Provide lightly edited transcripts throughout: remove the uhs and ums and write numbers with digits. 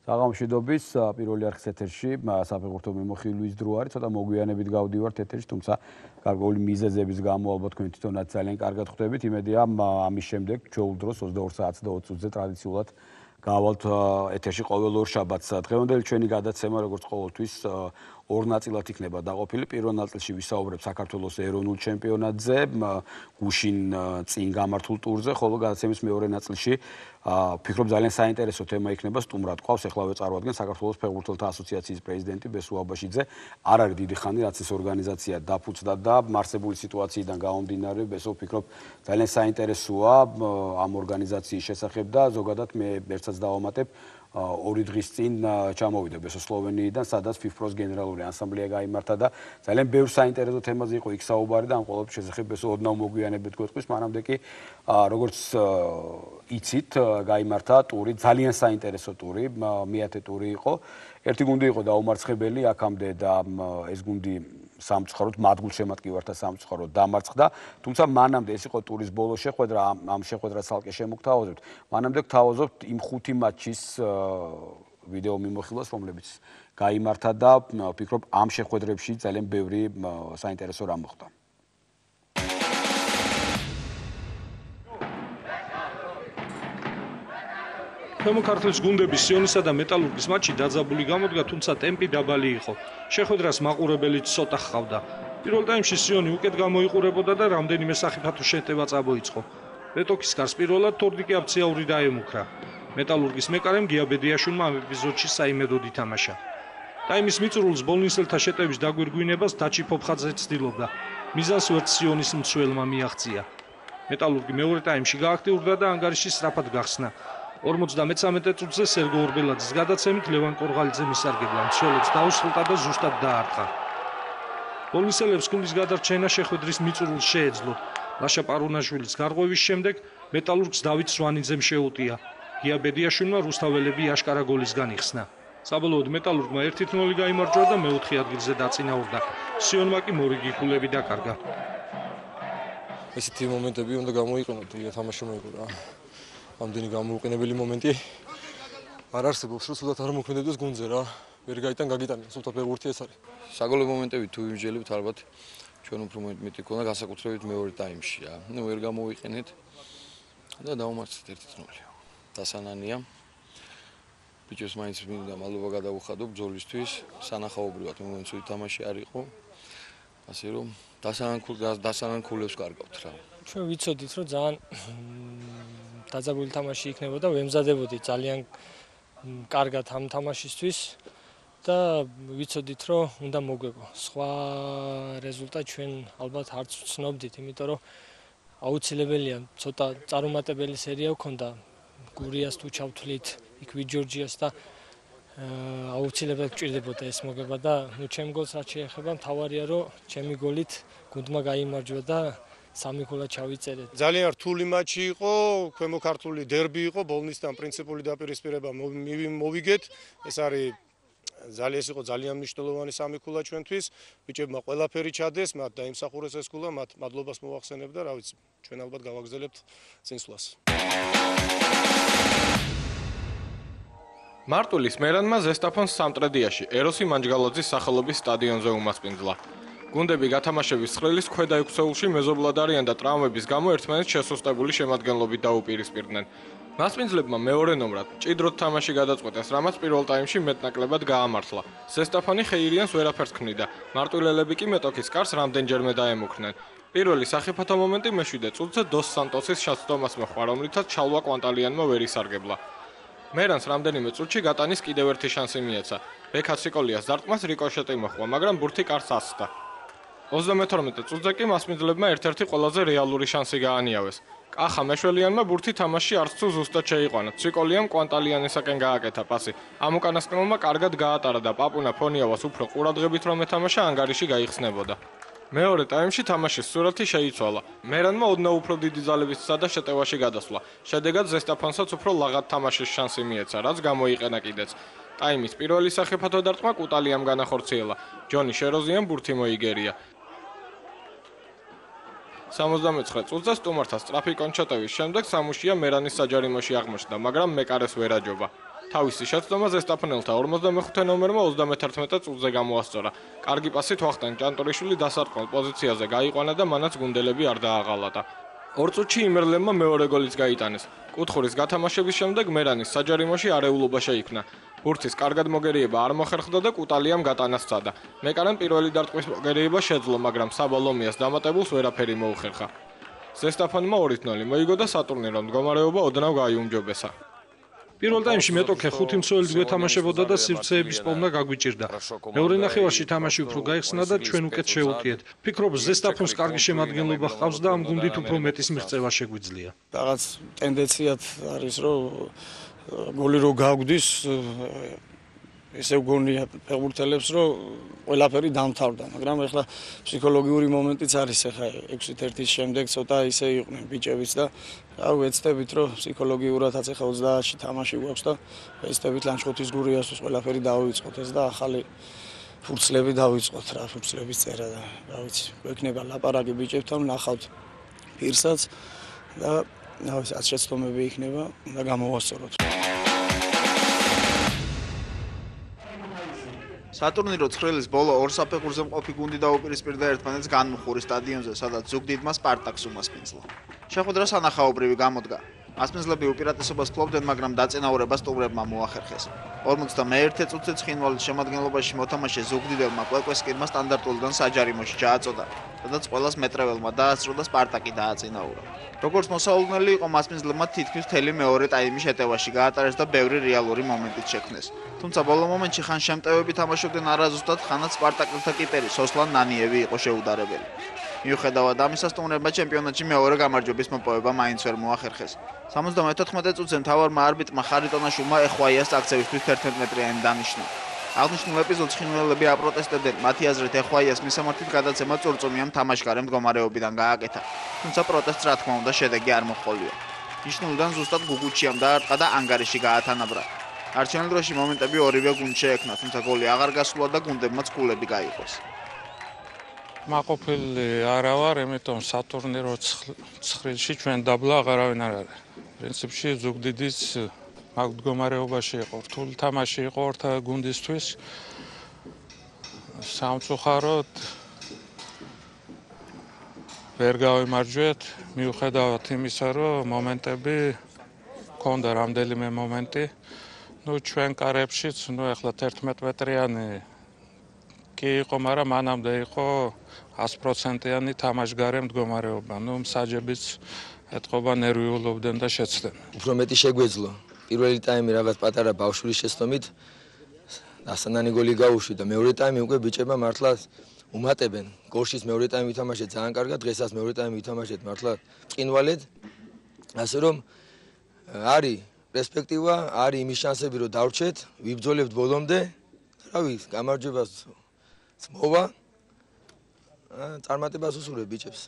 საღამოშიდობის პირველი არხის ეთერში საფეხბურთო მიმოხილვის დრო არის, ცოტა მოგვიანებით გავდივართ ეთერში, თუმცა გარკვეული მიზეზების გამო ალბათ თქვენ თვითონაც ძალიან კარგად ხვდებით. იმედია ამის შემდეგ ჩვეულ დროს 22 საათს და 20 წუთზე ტრადიციულად გავალთ ეთერში ყოველ ორ შაბათს. დღევანდელი ჩვენი გადაცემა როგორც ყოველთვის ორ ნაწილად იქნება დაყოფილი. პირველ ნაწილში ვისაუბრებ საქართველოს ეროვნულ ჩემპიონატზე, გუშინ წინ გამართულ ტურზე, ხოლო გადაცემის მეორე ნაწილში ვფიქრობ ძალიან საინტერესო თემა იქნება. სტუმრად ყავს, ეხლავე წარვადგენ საქართველოს ფეხბურთელთა ასოციაციის პრეზიდენტი ბესო აბაშიძე. არ არის დიდი ხანი, რაც ეს ორგანიზაცია დაფუძნდა და არსებული სიტუაციიდან გამომდინარე, ბესო ვფიქრობ ძალიან საინტერესოა ამ ორგანიზაციის შესახებ და ზოგადად მე ერთსაც დავამატებ. 2 დღის წინ ჩამოვიდა ბესო სლოვენიიდან, სადაც FIFA-ს გენერალური ასამბლეა გაიმართა და ძალიან ბევრ საინტერესო თემაზე იყო იქ საუბარი და ამ ყოველთვის შესახებ ბესო ოდნავ მოგვიანებით გვეტყვის, მანამდე კი როგორც იცით, გაიმართა ტური, ძალიან საინტერესო ტური, მეათე ტური იყო. ერთი გუნდი იყო დაუმარცხებელი აქამდე და ეს გუნდი სამწუხაროდ მადგულშემატკივართა სამწუხაროდ დამარცხდა, თუმცა მანამდე ეს იყო ტურის ბოლო შეხვედრა, ამ შეხვედრას ცალკე შემოგთავაზებთ. მანამდე გთავაზობთ იმ 5 მატჩის ვიდეო მიმოხილვას, რომლებიც გაიმართა და ვფიქრობ ამ შეხვედრებში ძალიან ბევრი საინტერესო რამ მოხდა. ქართლის გუნდების სიონისა და მეტალურგის მატჩი დაძაბული გამოდგა, თუმცა ტემპი დაბალი იყო. შეხვედრას მაყურებელი ცოტა ჰყავდა. პირველ ტაიმში სიონი უკეთ გამოიყურებოდა და რამდენიმე სახიფათო შეტევა წამოიწყო. რეტოქის კარს პირველად თორდიკი აფციაური დაემუქრა. მეტალურგის მეკარემ გიაბედიაშვილმა ამ ეპიზოდში საიმედოდ ითამაშა. ტაიმის მიწურულს ბოლნისელთა შეტევის დაგვირგვინებას დაჩი ფოფხაძე ცდილობდა. მიზანს ვერც სიონის მცველმა მიაღწია. მეტალურგი მეორე ტაიმში გააქტიურდა და ანგარიში სწრაფად გახსნა. 53 წუთზე სერგო ორბელაძის გადაცემით ლევან კორღალიძე მისარგებლა, მცველებს დაუსრულდა და ზუსტად დაარტყა. ბოლნისელებს გუნდის გადარჩენა შეხვედრის მიწურულს შეეძლო. ლაშა პარუნაშვილის გარღვევის შემდეგ მეტალურგს დავით სვანიძემ შეუტია. გიაბედიაშვილმა რუსთაველები აშკარა გოლისგან იხსნა. საბოლოოდ მეტალურგმა 1-0 გაიმარჯვა და მეოთხე ადგილზე დაწინაურდა. სიონმა კი მორიგი ქულები დაკარგა. ესეთი მომენტები უნდა გამოიყენოთ, თამაში მოიგო რა. ამდენი გამოუყენებელი მომენტი არ არსებობს, რომ სულაც არ მოქმედებს გუნდზე რა. ვერ გაიტან გაგიტანია, სულაც ფეხბურთი ეს არის. საგოლე მომენტები თუ ვიმსჯელებთ, ალბათ ჩვენ უფრო მეტი ქონდა განსაკუთრებით მეორე ტაიმში რა. ვერ გამოვიყენეთ და დავუმარცხეთ 1-0. დასანანია. ბიჭებს მაინც მინდა მადლობა გადავუხადო ბრძოლისთვის, სანახაობრივად მომენტში თამაში არ იყო. ასე რომ დასანანქულებს კარგავთ რა. ჩვენ ვიცოდით, რომ ძალიან დაძაბული თამაში იქნებოდა, ვემზადებოდით ძალიან კარგად ამ თამაშისთვის და ვიცოდით, რომ უნდა მოგვეგო. სხვა რეზულტატი ჩვენ ალბათ არც ვცნობდით, იმიტომ რომ აუცილებელია ცოტა წარუმატებელი სერია გვქონდა. გურიას თუ ჩავთვლით, იქ ვიჯორჯიას და აუცილებლად გვჭირდებოდა ეს მოგება და ჩემ გოლს რაც შეეხება, მთავარია რომ ჩემი გოლით გუნდმა გაიმარჯვა და 3 ქულა ჩავიწერეთ. ძალიან რთული მატჩი იყო, ქვემო ქართული დერბი იყო, ბოლნისთან პრინციპული დაპირისპირება მოვიგეთ. ეს იყო ძალიან მნიშვნელოვანი 3 ქულა ჩვენთვის. ბიჭებმა ყველაფერი ჩადეს, მათ დაიმსახურეს ეს ქულა, მათ მადლობას მოვახსენებ და რა ვიცი, ჩვენ ალბათ გავაგზავნებთ წინსვლას. მარტვილის მერანმა ზესტაფონს სამტრედიაში ეროსი მანჯგალაძის სახელობის სტადიონზე უმასპინძლა. გუნდები გათამაშების ცხრილის ქვედა 6 წელში მეზობლად არიან და ტრამვების გამო ერთმანეთს შესუსტებული შემადგენლობით დაუპირისპირდნენ. მასპინძლებმა მეორე ნომრად ჭიდროდ თამაში გადაწყვეტეს, რამაც პირველ ტაიმში მეტნაკლებად გაამართლა. ზესტაფონი ხეირიანს ვერაფერს ქმნიდა. მარტვილელები კი მეტოქის კარს რამდენჯერმე დაემუქრნენ. პირველი სახიფათო მომენტი მე-7 წუთზე დოს სანტოსის შაცდომას მოჰყვა, რომლითაც ჩალვა კვანტალიანმა ვერ ისარგებლა. მერანს რამდენიმე წუთში გატანის კიდევ ერთი შანსი მიეცა. ბექა სიკოლიას დარტყმას რიკოშეტი მოჰყვა, მაგრამ ბურთი კარს ასხდა. 32 წუთზე კი მასპინძლებმა ერთ-ერთი ყველაზე რეალური შანსი გაანიავეს. კახა მეშველიანმა ბურთი თამაშში არც თუ ზუსტად შეიყვანა. ციკოლიამ კვანტალიანისაკენ გააკეთა პასი. ამ უკანასკნელმა კარგად გაატარა და პაპუნა ფონიავას უფრო ყურადღებით რომ ეთამაშა ანგარიში გაიხსნებოდა. მეორე ტაიმში თამაშის სურათი შეიცვალა. მერანმა ოდნავ უფრო დიდი ძალებისა და შეტევაში გადასვლა. შედეგად ზესტაფონსაც უფრო ლაღად თამაშის შანსი მიეცა, რაც გამოიყენა კიდეც. ტაიმის პირველი სახიფათო დარტყმა კუტალიამ განახორციელა. ჯონი შეროზიამ ბურთი მოიგერია. 79 წუთზე სტუმართა სწრაფი კონჩატევის შემდეგ სამუშია მერანის საჯარიმოში აღმოჩნდა, მაგრამ მეკარეს ვერ აჯობა. თავისი შეცდომა ზესტაფონელთა 45 ნომერმა 31 წუთზე გამოასწორა. კარგი პასით ვახტანგ ჭანტურიშვილი დასარტყმელ პოზიციაზე გაიყვანა და მანაც გუნდელები არ დააღალატა. 2 წუთში იმერლებმა მეორე გოლიც გაიტანეს. კუთხურის გათამაშების შემდეგ მერანის საჯარიმოში არეულობა შეიქმნა. ბურთის კარგად მოგერიება არ მოხერხდა და კუტალიამ გატანა სცადა. მეკარემ პირველი დარტყმის მოგერიება შეძლო, მაგრამ საბალომიას დამატებულს ვერაფერი მოუხერხა. ზესტაფონმა 2-0 მოიგო და სატურნირო მდგომარეობა ოდნავ გაიუმჯობესა. პირველ ტაიმში მეტოქე 5 მცველით გვეთამაშებოდა და სივრცეების პოვნა გაგვიჭირდა. მეორე ნახევარში თამაში უფრო გაიხსნა და ჩვენ უკეთ შევუპიეთ. ფიქრობ ზესტაფონს კარგი შემადგენლობა ჰყავს და ამ გუნდით უფრო მეტის მიღწევა შეგვიძლია. რაღაც ტენდენციად არის, რომ გოლი რო გაგვდის, ესე გონია ფეხბურთელებს, რომ ყველაფერი დამთავრდა, მაგრამ ეხლა ფსიქოლოგიური მომენტიც არის, ეხლა 6-1-ის შემდეგ ცოტა ისე იყვნენ ბიჭებიც და ვეცდებით, რომ ფსიქოლოგიურადაც ეხლა 30-ში თამაში გვაქვს და ვეცდებით ლანჩხუთის გურიასთვის ყველაფერი დავიწყოთ ეს და ახალი ფურცლები დავიწყოთ რა, ფურცლების წერა და რა ვიცი, გვექნება ლაპარაკი ბიჭებთან, ნახავთ პირსაც და ნავის შეცდომები იქნება და გამოვასწოროთ. სატურნირო ცხრილის ბოლო ორ საფეხურზე მყოფი გუნდი დაუპირისპირდა ერთმანეთს განმუხურის სტადიონზე, სადაც ზუგდიდმა სპარტაკს უმასპინძლა. შეხვედრა სანახაობრივი გამოდგა. მასპინძლები უპირატესობას ფლობდნენ, მაგრამ დაწინაურება სტუმრებმა მოახერხეს. 51 წუთზე ცხინვალის შემადგენლობაში მოთამაშე ზუგდიდებმა კვეკვესკირმა სტანდარტულიდან საჯარიმოში ჩააწოდა, სადაც ყველას მეტრეველმა დაასწრო და სპარტაკი დააწინაურა. როგორც მოსაუბრებელი იყო, მასპინძლებმა თითქმის მთელი მეორე ტაიმი შეტევაში გაატარეს და ბევრი რეალური მომენტიც შექმნეს. თუმცა ბოლო მომენტში ხან შემტევები თამაშობდნენ არაზუსტად, ხანაც სპარტაკელთა კიპერი სოსლან ნანიევი იყო შეუდარებელი. მიუხედავად ამისა, სტუმრებმა ჩემპიონატში მეორე გამარჯვების მოპოვება მაინც ვერ მოახერხეს. 74 წუთზე მთავარმა არბიტრმა ხარიტონაშვილმა ეხვაიას წაქცევისთვის 11 მეტრიანი დანიშნა. აღნიშნულ ეპიზოდს ხინველები აპროტესტებდნენ, მათი აზრით ეხვაიას მისამართით გადაცემა წურწუმიამ თამაშგარე მდგომარეობიდან გააკეთა. თუმცა პროტესტს რა თქმა უნდა შედეგი არ მოჰყოლია. ნიშნულიდან ზუსტად გუგუჩიამ დაარტყა და ანგარიში გაათანაბრა. არჩევნილ დროში მომენტები ორივე გუნდს შეექმნა, თუმცა გოლი აღარ გასულა და გუნდებმაც ქულები გაიყვეს. მაყოფილი არა ვარ, იმიტომ სატურნირო ცხრილში ჩვენ დაბლა აღარავინ არ არის. პრინციპში ზუგდიდის მაგ მდგომარეობაში იყო, რთული თამაში იყო ორთა გუნდისთვის. სამწუხაროდ ვერ გავიმარჯვეთ, მიუხედავად იმისა, რომ მომენტები ჰქონდა რამდენიმე მომენტი. ჩვენ კარებშიც, ეხლა 11 მეტრიანი კი იყო, მაგრამ მანამდე იყო 100%-იანი თამაშგარე მდგომარეობა. მსაჯებიც ეთყობა ნერვიულობდნენ და შეცდნენ. უფრო მეტი შეგვეძლო. პირველი ტაიმი რაღაც პატარა ბავშვის შეცდომით ასანანი გოლი გაუშვი და მეორე ტაიმი უკვე ბიჭებმა მართლა უმატებენ. გოლშიც მეორე ტაიმი ვითამაშეთ ძალიან კარგად, დღესაც მეორე ტაიმი ვითამაშეთ მართლა წინვალედ. ასე რომ არის პერსპექტივა, არის იმის შანსები, რომ დავრჩეთ, ვიბრძოლებთ ბოლომდე. რავი, გამარჯვებას მოვა. წარმატებას უსურვებ ბიჭებს.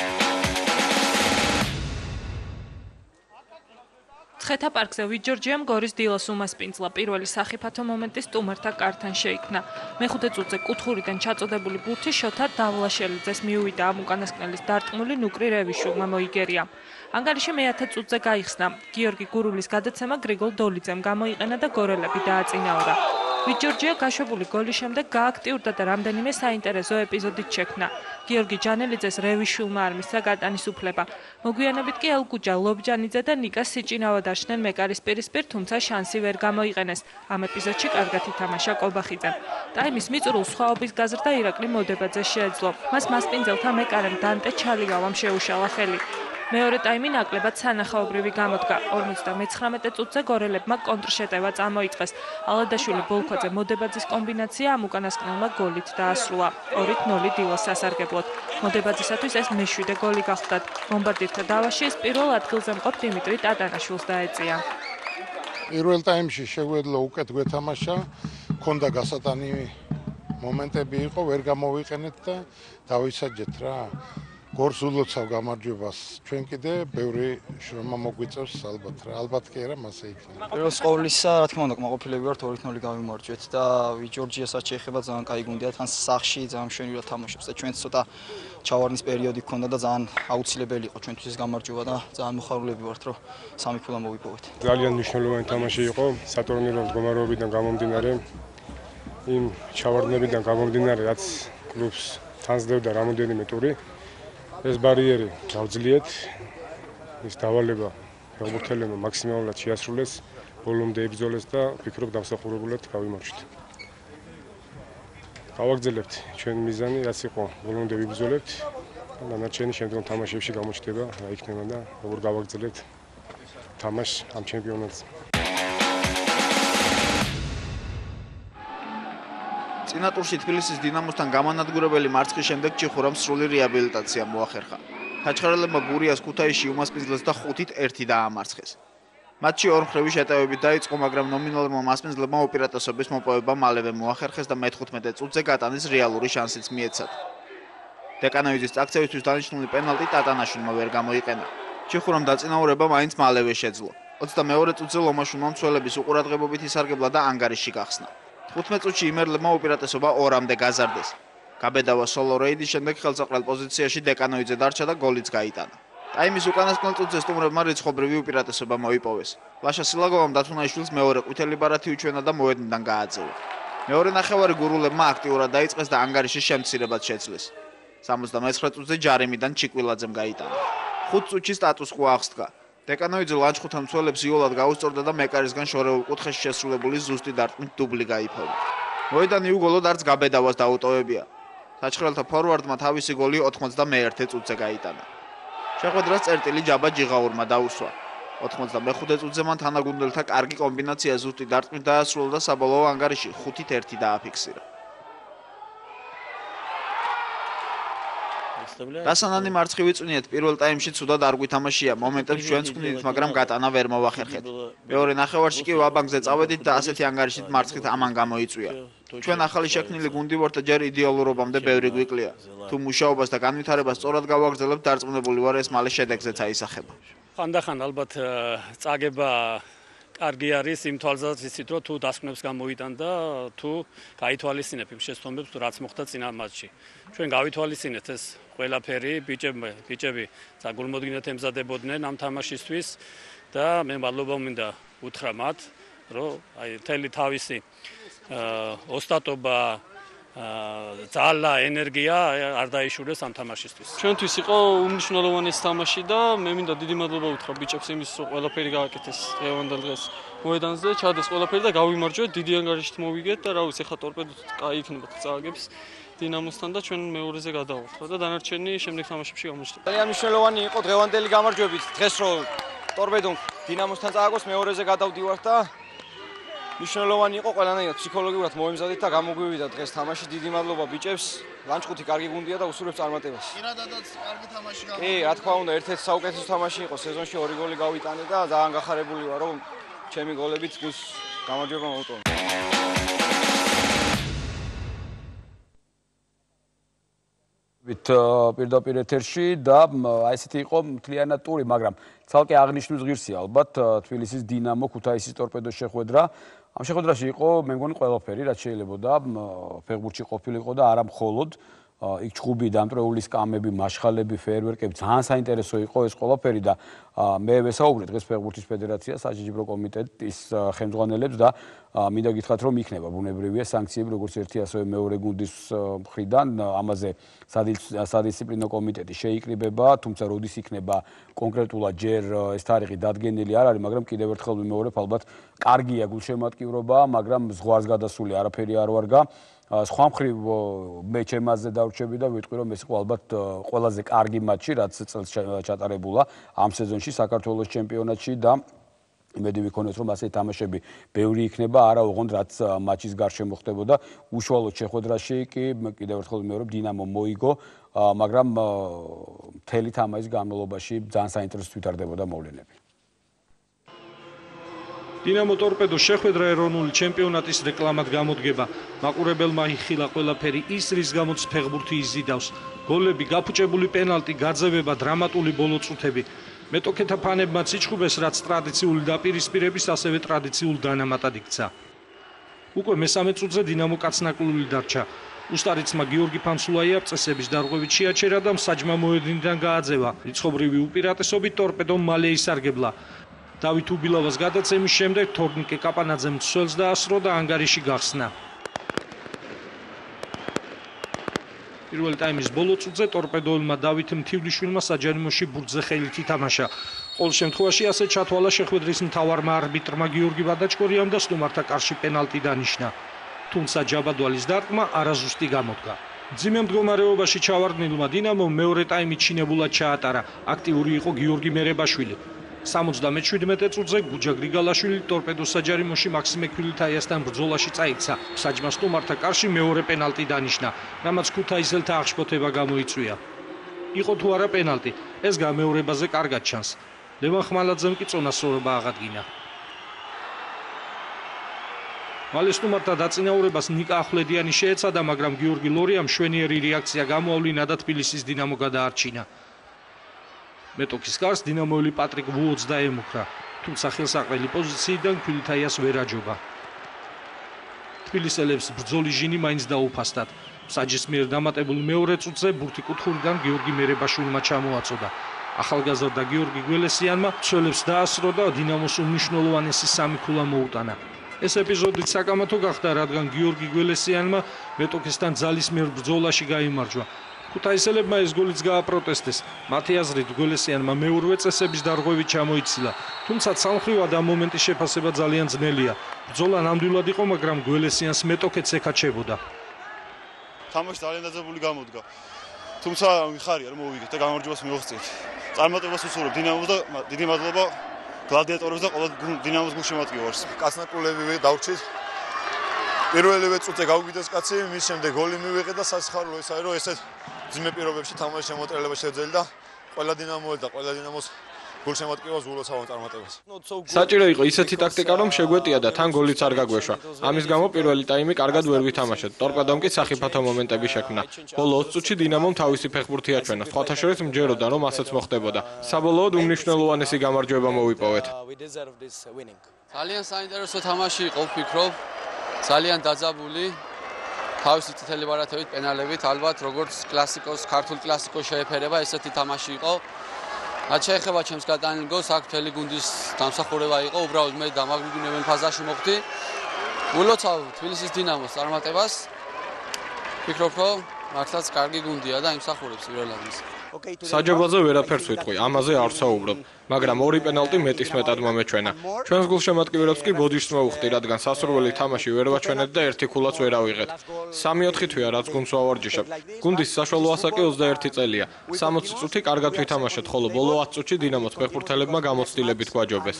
ცხეთა პარკზე ვიჯორჯიამ გორის დილას უმასპინძლა. პირველი სახიფათო მომენტი სტუმართა კართან შეიქმნა. მეხუთე წუთზე კუთხურიდან ჩაწოდებული ბურთი შოთა დავლაშელიძეს მიუვიდა ამ უკანასკნელის დარტყმული ნუკრი რევიშვილმა მოიგერია. ანგარიში მე-10 წუთზე გაიხსნა. გიორგი გურულის გადაცემა გრიგოლ დოლიძემ გამოიყენა და გორელები დააწინაურა. ვიჯორჯია გაშვებული გოლის შემდეგ გააქტიურდა და რამდენიმე საინტერესო ეპიზოდით შექმნა. გიორგი ჯანელიძეს რევიშვილმა არ მისცა გატანის უფლება. მოგვიანებით კი ელგუჯა ლობჯანიძე და ნიკა სიჭინავა დარჩნენ მეკარის პირისპირ, თუმცა შანსი ვერ გამოიყენეს. ამ ეპიზოდში კარგად ითამაშა კობახიძემ. ტაიმის მიწურულს სხვაობის გაზრდა ირაკლი მოდებაძე შეეძლო. მას მასპინძელთა მეკარემ დანტე ჩალიავამ შეუშალა ხელი. მეორე ტაიმი ნაკლებად სანახაობრივი გამოდგა. 59 წუთზე გორელებმა კონტრშეტევა წამოიწყეს. ალადაშვილი ბოლქვაძე მოდებაძის კომბინაცია ამ უკანასკნელმა გოლით დაასრულა. 2-0 დილას სასარგებლოდ. მოდებაძისათვის ეს მე-7 გოლი გახლდათ. ბომბარდირთა დავაში ეს პირველ ადგილზე მყოფ დიმიტრი ტატანაშვილს დაეწია. პირველ ტაიმში შეგვეძლო უკეთ გვეთამაშა, ქონდა გასატანი მომენტები იყო, ვერ გამოვიყენეთ და დავისაჯეთ რა. გორს ულოცავ გამარჯვებას ჩვენ კიდე ბევრი შრომა მოგვიწევს ალბათ კი არა მასე იქნება. პირველ ყოვლისა რა თქმა უნდა კმაყოფილები ვართ 2-0 გავიმარჯვეთ და ჯორჯიასაც შეეხება ძალიან კაი გუნდია თან სახში ძალიან მშვენივრად თამაშობს და ჩვენც ცოტა ჩავარდნის პერიოდი გქონდა და ძალიან აუცილებელი იყო ჩვენთვის ეს გამარჯვება და ძალიან მოხარულები ვართ რომ 3 ქულა მოვიპოვეთ. ძალიან მნიშვნელოვანი თამაში იყო სატურნირო მდგომარეობიდან გამომდინარე იმ ჩავარდნებიდან გამომდინარე რაც კლუბს თანსდევდა რამოდენიმე ტური ეს ბარიერი გავძლიეთ ის დავალება ფეხბურთელებმა მაქსიმალურად შეასრულეს ბოლომდე ებრძოლეს და ვფიქრობ დამსახურებულად გავიმარჯვეთ. გავაგრძელებთ ჩვენ მიზანი რაც იყო ბოლომდე ვიბრძოლებთ და დანარჩენი შემდგომ თამაშებში გამოჩნდება რა იქნება და როგორ გავაგრძელებთ თამაშს ამ ჩემპიონატზე. წინა ტურში თბილისის დინამოსთან გამანადგურებელი მარცხის შემდეგ ჭიხურამ სრული რეაბილიტაცია მოახერხა. გაჩხერებლებმა გურიას ქუთაისში უმასპინძლეს და 5-1 დაამარცხეს. მატჩი ორმხრივი შეტევებით დაიწყო, მაგრამ ნომინალურმა მასპინძლებმა უპირატესობის მოპოვება მალევე მოახერხეს და მე-15 წუთზე გატანის რეალური შანსიც მიეცათ. დეკანოიძის წაქცევისთვის დანიშნული პენალტი ტატანაშვილმა ვერ გამოიყენა. ჭიხურამ დაწინაურება მაინც მალევე შეძლო. 22 წუთზე ლომაშვილმა მცველების უყურადღებობით ისარგებლა და ანგარიში გახსნა. 15 წუთში იმერლებმა უპირატესობა 2-მდე გაზარდეს. გაბედავა სოლო რეიდის შემდეგ ხელსაყრელ პოზიციაში დეკანოიძე დარჩა და გოლიც გაიტანა. ტაიმის უკანასკნელ წუთზე სტუმრებმა რიცხობრივი უპირატესობა მოიპოვეს. ლაშა სილაგოვამ დათუნაიშვილს მეორე ყვითელი ბარათი უჩვენა და მოედნიდან გააძევა. მეორე ნახევარი გურულებმა აქტიურად დაიწყეს და ანგარიშის შემცირებაც შეძლეს. 79 წუთზე ჯარიმიდან ჩიკვილაძემ გაიტანა. 5 წუთში სტატუს-კვო აღსდგა. დეკანოიძე ლანჩხუთთან მცველებს იოლად გაუსწორდა და მეკარისგან შორეულ კუთხეში შესრულებული ზუსტი დარტყმით დუბლი გაიფოვა. მოედანი უგოლოდ არც გაბედავას დაუტოვებია. საჩხერელთა ფორვარდმა თავისი გოლი 91 წუთზე გაიტანა. შეხვედრას წერტილი ჯაბა ჯიღაურმა დაუსვა. 95 წუთზე მან თანაგუნდელთა კარგი კომბინაცია ზუსტი დარტყმით დაასრულა და საბოლოო ანგარიში 5-1 დააფიქსირა. დასანანი მარცხივი წვნიეთ პირველ ტაიმში ცუდად არ გვითამაშია. მომენტებს ჩვენც ვქნით, მაგრამ გატანა ვერ მოვახერხეთ. მეორე ნახევარში კი ვაბანკზე წავედით და ასეთი ანგარიშით მარცხით ამან გამოიწვია. ჩვენ ახალი შექმნილი გუნდი ვართ და ჯერ იდეალურობამდე ბევრი გვიკლია. თუ მუშაობას და განვითარებას სწორად გავაგრძელებთ, დარწმუნებული ვარ ეს მალე შედეგზეც აისახება. ხანდახან ალბათ წაგება კარგი არის იმ თვალსაზრისით, რომ თუ დასკვნებს გამოიტან და თუ გაითვალისწინებ იმ შეცდომებს, რაც მოხდა წინა მატჩში. ჩვენ გავითვალისწინეთ ეს ყველაფერი, ბიჭები გულმოდგინედ ემზადებოდნენ ამ თამაშისთვის და მე მადლობა მინდა უთხრა მათ, რომ აი მთელი თავისი ოსტატობა ძალა, ენერგია არ დაიშურეს ამ თამაშისთვის. ჩვენთვის იყო უმნიშვნელოვანესი თამაში და მე მინდა დიდი მადლობა უთხრა ბიჭებს იმის, რომ ყველაფერი გააკეთეს დღევანდელ დღეს მოედანზე, ჩადეს ყველაფერი და გავიმარჯვეთ, დიდი ანგარიშით მოვიგეთ და რა ვიცი, ხა ტორპედო კაი იქნება წააგებს დინამოსთან და ჩვენ მეორეზე გადავართ და დანარჩენი შემდეგ თამაშებში გამოჩნდება. ძალიან მნიშვნელოვანი იყო დღევანდელი გამარჯვებით, დღეს რომ ტორპედომ დინამოსთან წააგოს მეორეზე გადავდივართ და მნიშვნელოვანი იყო ყველანაირად ფსიქოლოგიურად მოემზადეთ და გამოგვივიდა დღეს თამაში. დიდი მადლობა ბიჭებს. ლანჩხუთი კარგი გუნდია და უსურვებს წარმატებას. პირადადაც კარგი თამაში გამოდგა. კი, რა თქმა უნდა, ერთ-ერთი საუკეთესო თამაში იყო სეზონში 2 გოლი გავიტანე და ძალიან გახარებული ვარ, რომ ჩემი გოლებით გულს გამარჯვება მოვუტოვე. პირდაპირ ეთერში და აი ესეთი იყო მთლიანად ტური, მაგრამ ცალკე აღნიშნვის ღირსია ალბათ თბილისის დინამო ქუთაისის ტორპედოს შეხვედრა. ამ შეხვედრაში იყო მე მგონი ყველაფერი, რაც შეიძლებოდა ფეხბურთში ყოფილიყო და არა მხოლოდ იქ ჩხუბი, დამტრეული სკამები, მაშხალები, ფეერვერკები, ძალიან საინტერესო იყო ეს ყველაფერი და მე ვესაუბრე დღეს ფეხბურთის ფედერაციას, საჯიჯიბრო კომიტეტის ხელმძღვანელებს და მინდა გითხრათ, რომ იქნება ბუნებრივია სანქციები როგორც ერთი ასევე მეორე გუნდის მხრიდან, ამაზე სადისციპლინო კომიტეტი შეიკრიბება, თუმცა როდის იქნება კონკრეტულად ჯერ ეს თარიღი დადგენილი არ არის, მაგრამ კიდევ ერთხელ ვიმეორებ, ალბათ კარგია გულშემატკივრობა, მაგრამ ზღვარს გადასული არაფერი არ ვარგა. სხვა მხრივ მე ჩემაზე დავრჩები და ვიტყვი რომ ეს იყო ალბათ ყველაზე კარგი მატჩი რაც წელს ჩატარებულა ამ სეზონში საქართველოს ჩემპიონატში და იმედი ვიქონეთ რომ ასეთი თამაშები ბევრი იქნება არა ოღონდ რაც მატჩის გარშემო ხდებოდა უშუალოდ შეხვედრაში კი კიდევ ერთხელ ვიმეორებ დინამო მოიგო მაგრამ მთელი თამაშის განმავლობაში ძალიან საინტერესო ვითარდებოდა მოვლენები დინამო ტორპედოს შეხვედრა ეროვნული ჩემპიონატის რეკლამად გამოდგება. მაყურებელმა იხილა ყველაფერი ის, რის გამოც ფეხბურთი იზიდავს. გოლები, გაფუჭებული პენალტი, გაძევება, დრამატული ბოლო წუთები. მეტოქეთა ფანებმაც იჩხუბეს, რაც ტრადიციული დაპირისპირების, ასევე ტრადიციულ დანამატად იქცა. უკვე მესამე წუთზე დინამო კაცნაკლული დარჩა. უსტარიცმა გიორგი ფანსულაია წესების დარღვევით შეაჩერა და მსაჯმა მოედნიდან გააძევა. რიცხობრივი უპირატესობით ტორპედომ მალე ისარგებლა. დავით უბილავას გადაცემის შემდეგ თორნიკე კაპანაძემ მცველს დაასრო და ანგარიში გახსნა. პირველი ტაიმის ბოლო წუთზე ტორპედოელმა დავით მთივლიშვილმა საჯარიმოში ბურთზე ხელით ითამაშა. ყოველ შემთხვევაში ასე ჩათვალა შეხვედრის მთავარმა არბიტრმა გიორგი ვადაჭკორიამ და სტუმართა კარში პენალტი დანიშნა. თუმცა ჯაბადვალის დარტყმა არაზუსტი გამოდგა. მძიმე მდგომარეობაში ჩავარდნილმა დინამომ მეორე ტაიმი ჩინებულად ჩაატარა. აქტიური იყო გიორგი მერებაშვილი. 77 წუთზე გუჯა გრიგალაშვილი ტორპედოს საჯარიმოში მაქსიმე ქვილითაიასთან ბრძოლაში წაიქცა. მსაჯმა სტუმართა კარში მეორე პენალტი დანიშნა, რამაც ქუთაისელთა აღშფოთება გამოიწვია. იყო თუ არა პენალტი, ეს გამეორებაზე კარგად ჩანს. ლევან ხმალაძემ კი წონასწორობა აღადგინა. მალე სტუმართა დაწინაურებას ნიკა ახვლედიანი შეეცადა, მაგრამ გიორგი ლორიამ მშვენიერი რეაქცია გამოავლინა და თბილისის დინამო გადაარჩინა. მეტოქის კარს დინამოელი პატრიკ ვუოც დაემუქრა, თუმცა ხელსაყრელი პოზიციიდან ქვილითაიას ვერ აჯობა. თბილისელებს ბრძოლის ჟინი მაინც დაუფასდათ. მსაჯის მიერ დამატებულ მეორე წუთზე ბურთი კუთხურიდან გიორგი მერებაშვილმა ჩამოაწოდა. ახალგაზრდა გიორგი გველესიანმა მცველებს დაასრო და დინამოს უმნიშვნელოვანესი სამი ქულა მოუტანა. ეს ეპიზოდიც საკამათო გახდა, რადგან გიორგი გველესიანმა მეტოქესთან ძალის მიერ ბრძოლაში გაიმარჯვა. ქუთაისელებმა ეს გოლიც გააპროტესტეს. მათი აზრით გველესიანმა მეურვე წესების დარღვევით ჩამოიცილა, თუმცა ცალმხრივად ამ მომენტის შეფასება ძალიან ძნელია. ბრძოლა ნამდვილად იყო, მაგრამ გველესიანს მეტოქეც ეკაჩებოდა. თამაში ძალიან დაძაბული გამოდგა. თუმცა მიხარია რომ მოვიგეთ და გამარჯვებას მივაღწევთ. წარმატებას ვუსურვებ დინამოს და დიდი მადლობა გლადიატორებს და ყველა დინამოს გულშემატკივარს. კაცნაკლებივე დავრჩით. პირველივე წუთზე გავგიდეს კაცი, მის შემდეგ გოლი მივიღეთ და სასიხარულო ისაა რომ ესეთ ძიმე პირობებში თამაშის შემოტრიალება შეძელი და ყველა დინამოელი და ყველა დინამოს გულშემატკივარს გულოცავენ წარმატებას. საჭირო იყო ისეთი ტაქტიკა, რომ შეგვეტია და თან გოლიც არ გაგვეშვა. ამის გამო პირველი ტაიმი კარგად ვერ ვითამაშეთ. ტორპედომ კი სახიფათო მომენტები შექმნა. ბოლო 20 წუთში დინამომ თავისი ფეხბურთი აჩვენა. სხვათა შორის მჯეროდა, რომ ასეც მოხდებოდა. საბოლოოდ უმნიშვნელოვანესი გამარჯვება მოვიპოვეთ. ძალიან საინტერესო თამაში იყო, ვფიქრობ. ძალიან დაძაბული. თავისი წითელი ბარათებით, პენალებით, ალბათ როგორც კლასიკოს, ქართულ კლასიკოს შეეფერება, ესეთი თამაში იყო. რაც შეეხება ჩემს გატანილ გოლს, აქ მთელი გუნდის დამსახურება იყო, უბრალოდ მე დამაგრიგინებენ ფაზაში მოხდი. ულოცავ თბილისის დინამოს წარმატებას. ვფიქრობ, რომ მართლაც კარგი გუნდია და იმსახურებს პირველ ადგილს. საჯობაზე ვერაფერს ვიტყვი, ამაზე არ ვსაუბრობ, მაგრამ ორი პენალტი მეტისმეტად მომეჩვენა. ჩვენს გულშემატკივრებს კი ბოდიშს მოვუხდი, რადგან სასურველი თამაში ვერ ვაჩვენეთ და ერთი ქულაც ვერ ავიღეთ. 3-4 თვეა რაც გუნდს ვავარჯიშებ. გუნდის საშუალო ასაკი 21 წელია. 60 წუთი კარგად ვითამაშეთ, ხოლო ბოლო 10 წუთში დინამოს ფეხბურთელებმა გამოცდილებით გვაჯობეს.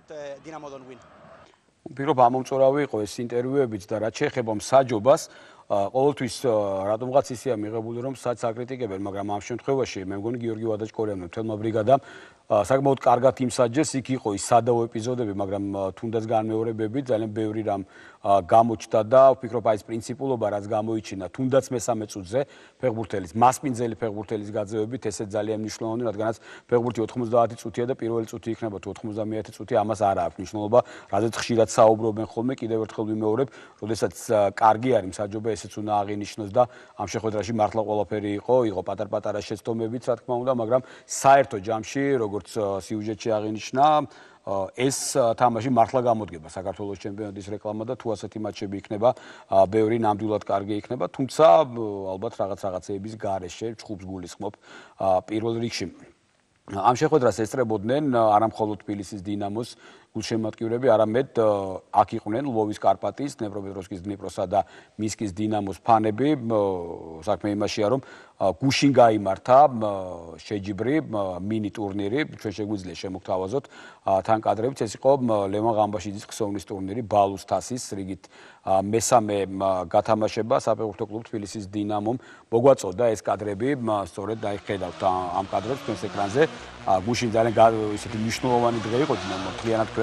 ვფიქრობ ამომწორავი იყო ეს ინტერვიუებიც და რაც შეეხება მსაჯობას, ყოველთვის რატომღაც ისეა მიღებული რომ საჭს აკრიტიკებენ, მაგრამ ამ შემთხვევაში მე მგონი გიორგი ვადაჭკორიამ მთელმა ბრიგადამ საკმაოდ კარგად იმსაჯეს, იქ იყო ის სადავო ეპიზოდები, მაგრამ თუნდაც განმეორებები ძალიან ბევრი რამ გამოჩნდა და ვფიქრობ აი ეს პრინციპულობა რაც გამოიჩინა თუნდაც მესამე წუთზე ფეხბურთელის მასპინძელი ფეხბურთელის გაძევებით ესეც ძალიან მნიშვნელოვანი, რადგანაც ფეხბურთი 90 წუთია და პირველი წუთი იქნება თუ 91 წუთი ამას არ აქვს მნიშვნელობა, რადგან ხშირად საუბრობენ ხოლმე, კიდევ ერთხელ ვიმეორებ, როდესაც კარგი არის მსაჯობა ესეც უნდა აღინიშნოს და ამ შეხვედრაში მართლა ყველაფერი იყო პატარ-პატარა შეცდომებიც რა თქმა უნდა, მაგრამ საერთო ჯამში როგორც სიუჟეტში აღინიშნა ეს თამაში მართლა გამოდგება საქართველოს ჩემპიონატის რეკლამა და თუ ასეთი მატჩები იქნება, ბევრი ნამდვილად კარგი იქნება, თუმცა ალბათ რაღაცეების გარეშე ჩხუბს გულისხმობ პირველ რიგში. ამ შეხვედრას ესწრებოდნენ არა მხოლოდ თბილისის დინამოს გულშემატკივრები, არამედ აქ იყვნენ ლვოვის კარპატის, დნეპროპეტროვსკის დნეპროსა და მინსკის დინამოს ფანები. საქმე იმაშია, რომ გუშინ გაიმართა შეჯიბრი მინი ტურნირი, ჩვენ შეგვიძლია შემოგთავაზოთ თან კადრებიც, ეს იყო ლევან ღამბაშიძის ხსოვნის ტურნირი ბალუს თასის რიგით მესამე გათამაშება საფეხბურთო კლუბ თბილისის დინამომ მოგვაწოდა ეს კადრები, სწორედ დაიხედავთ ამ კადრებს თქვენს ეკრანზე. გუშინ ძალიან ისეთი მნიშვნელოვანი დღე იყო დინამო მთლიანად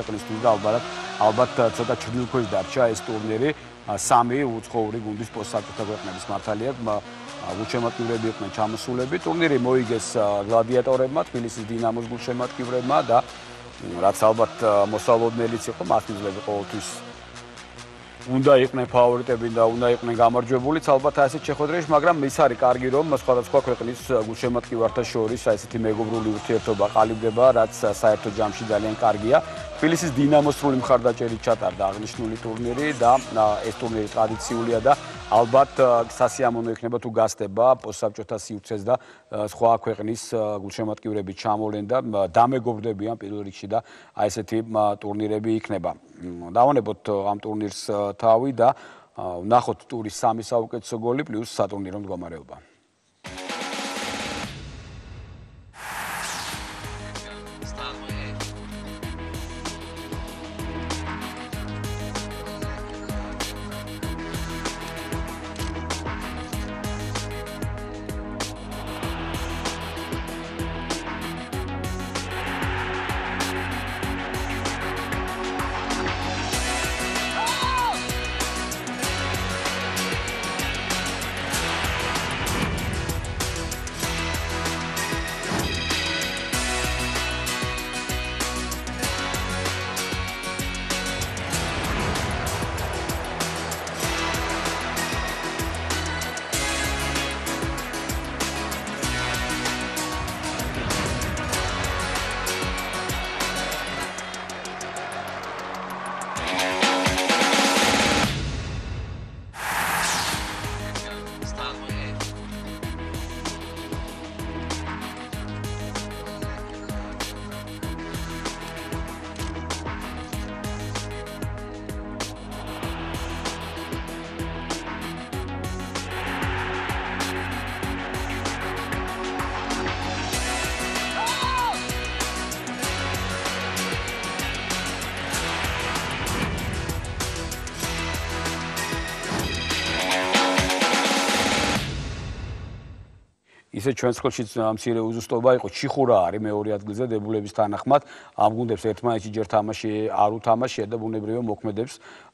ქვეყნისთვის და ალბათ ცოტა ჩრდილქვეშ დარჩა ეს ტურნირი. 3 უცხოური გუნდის პოსტსაბჭოთა ქვეყნების მართალია გულშემატკივრები იყვნენ ჩამოსულები. ტურნირი მოიგეს გლადიატორებმა, თბილისის დინამოს გულშემატკივრებმა და რაც ალბათ მოსალოდნელიც იყო, მასპინძლები ყოველთვის უნდა იყვნენ ფავორიტები და უნდა იყვნენ გამარჯვებულიც ალბათ ასეთ შეხვედრაში, მაგრამ ის არის კარგი, რომ სხვადასხვა ქვეყნის გულშემატკივართა შორის ესეთი მეგობრული ურთიერთობა ყალიბდება, რაც საერთო ჯამში ძალიან კარგია. თბილისის დინამოს სრული მხარდაჭერით ჩატარდა აღნიშნული ტურნირი და ეს ტურნირი ტრადიციულია და ალბათ სასიამოვნო იქნება თუ გასდება პოსტსაბჭოთა სივრცეს და სხვა ქვეყნის გულშემატკივრები ჩამოვლენ და დამეგობრდებიან პირველ რიგში და აი ესეთი ტურნირები იქნება. დავანებოთ ამ ტურნირს თავი და ვნახოთ ტურის 3 საუკეთესო გოლი პლუს სატურნირო მდგომარეობა. ისე ჩვენს ხელშიც მცირე უზუსტობა იყო, ჩიხურა არის მეორე ადგილზე დებულების თანახმად. ამ გუნდებს ერთმანეთში ჯერ თამაში არ უთამაშია და ბუნებრივია მოქმედებს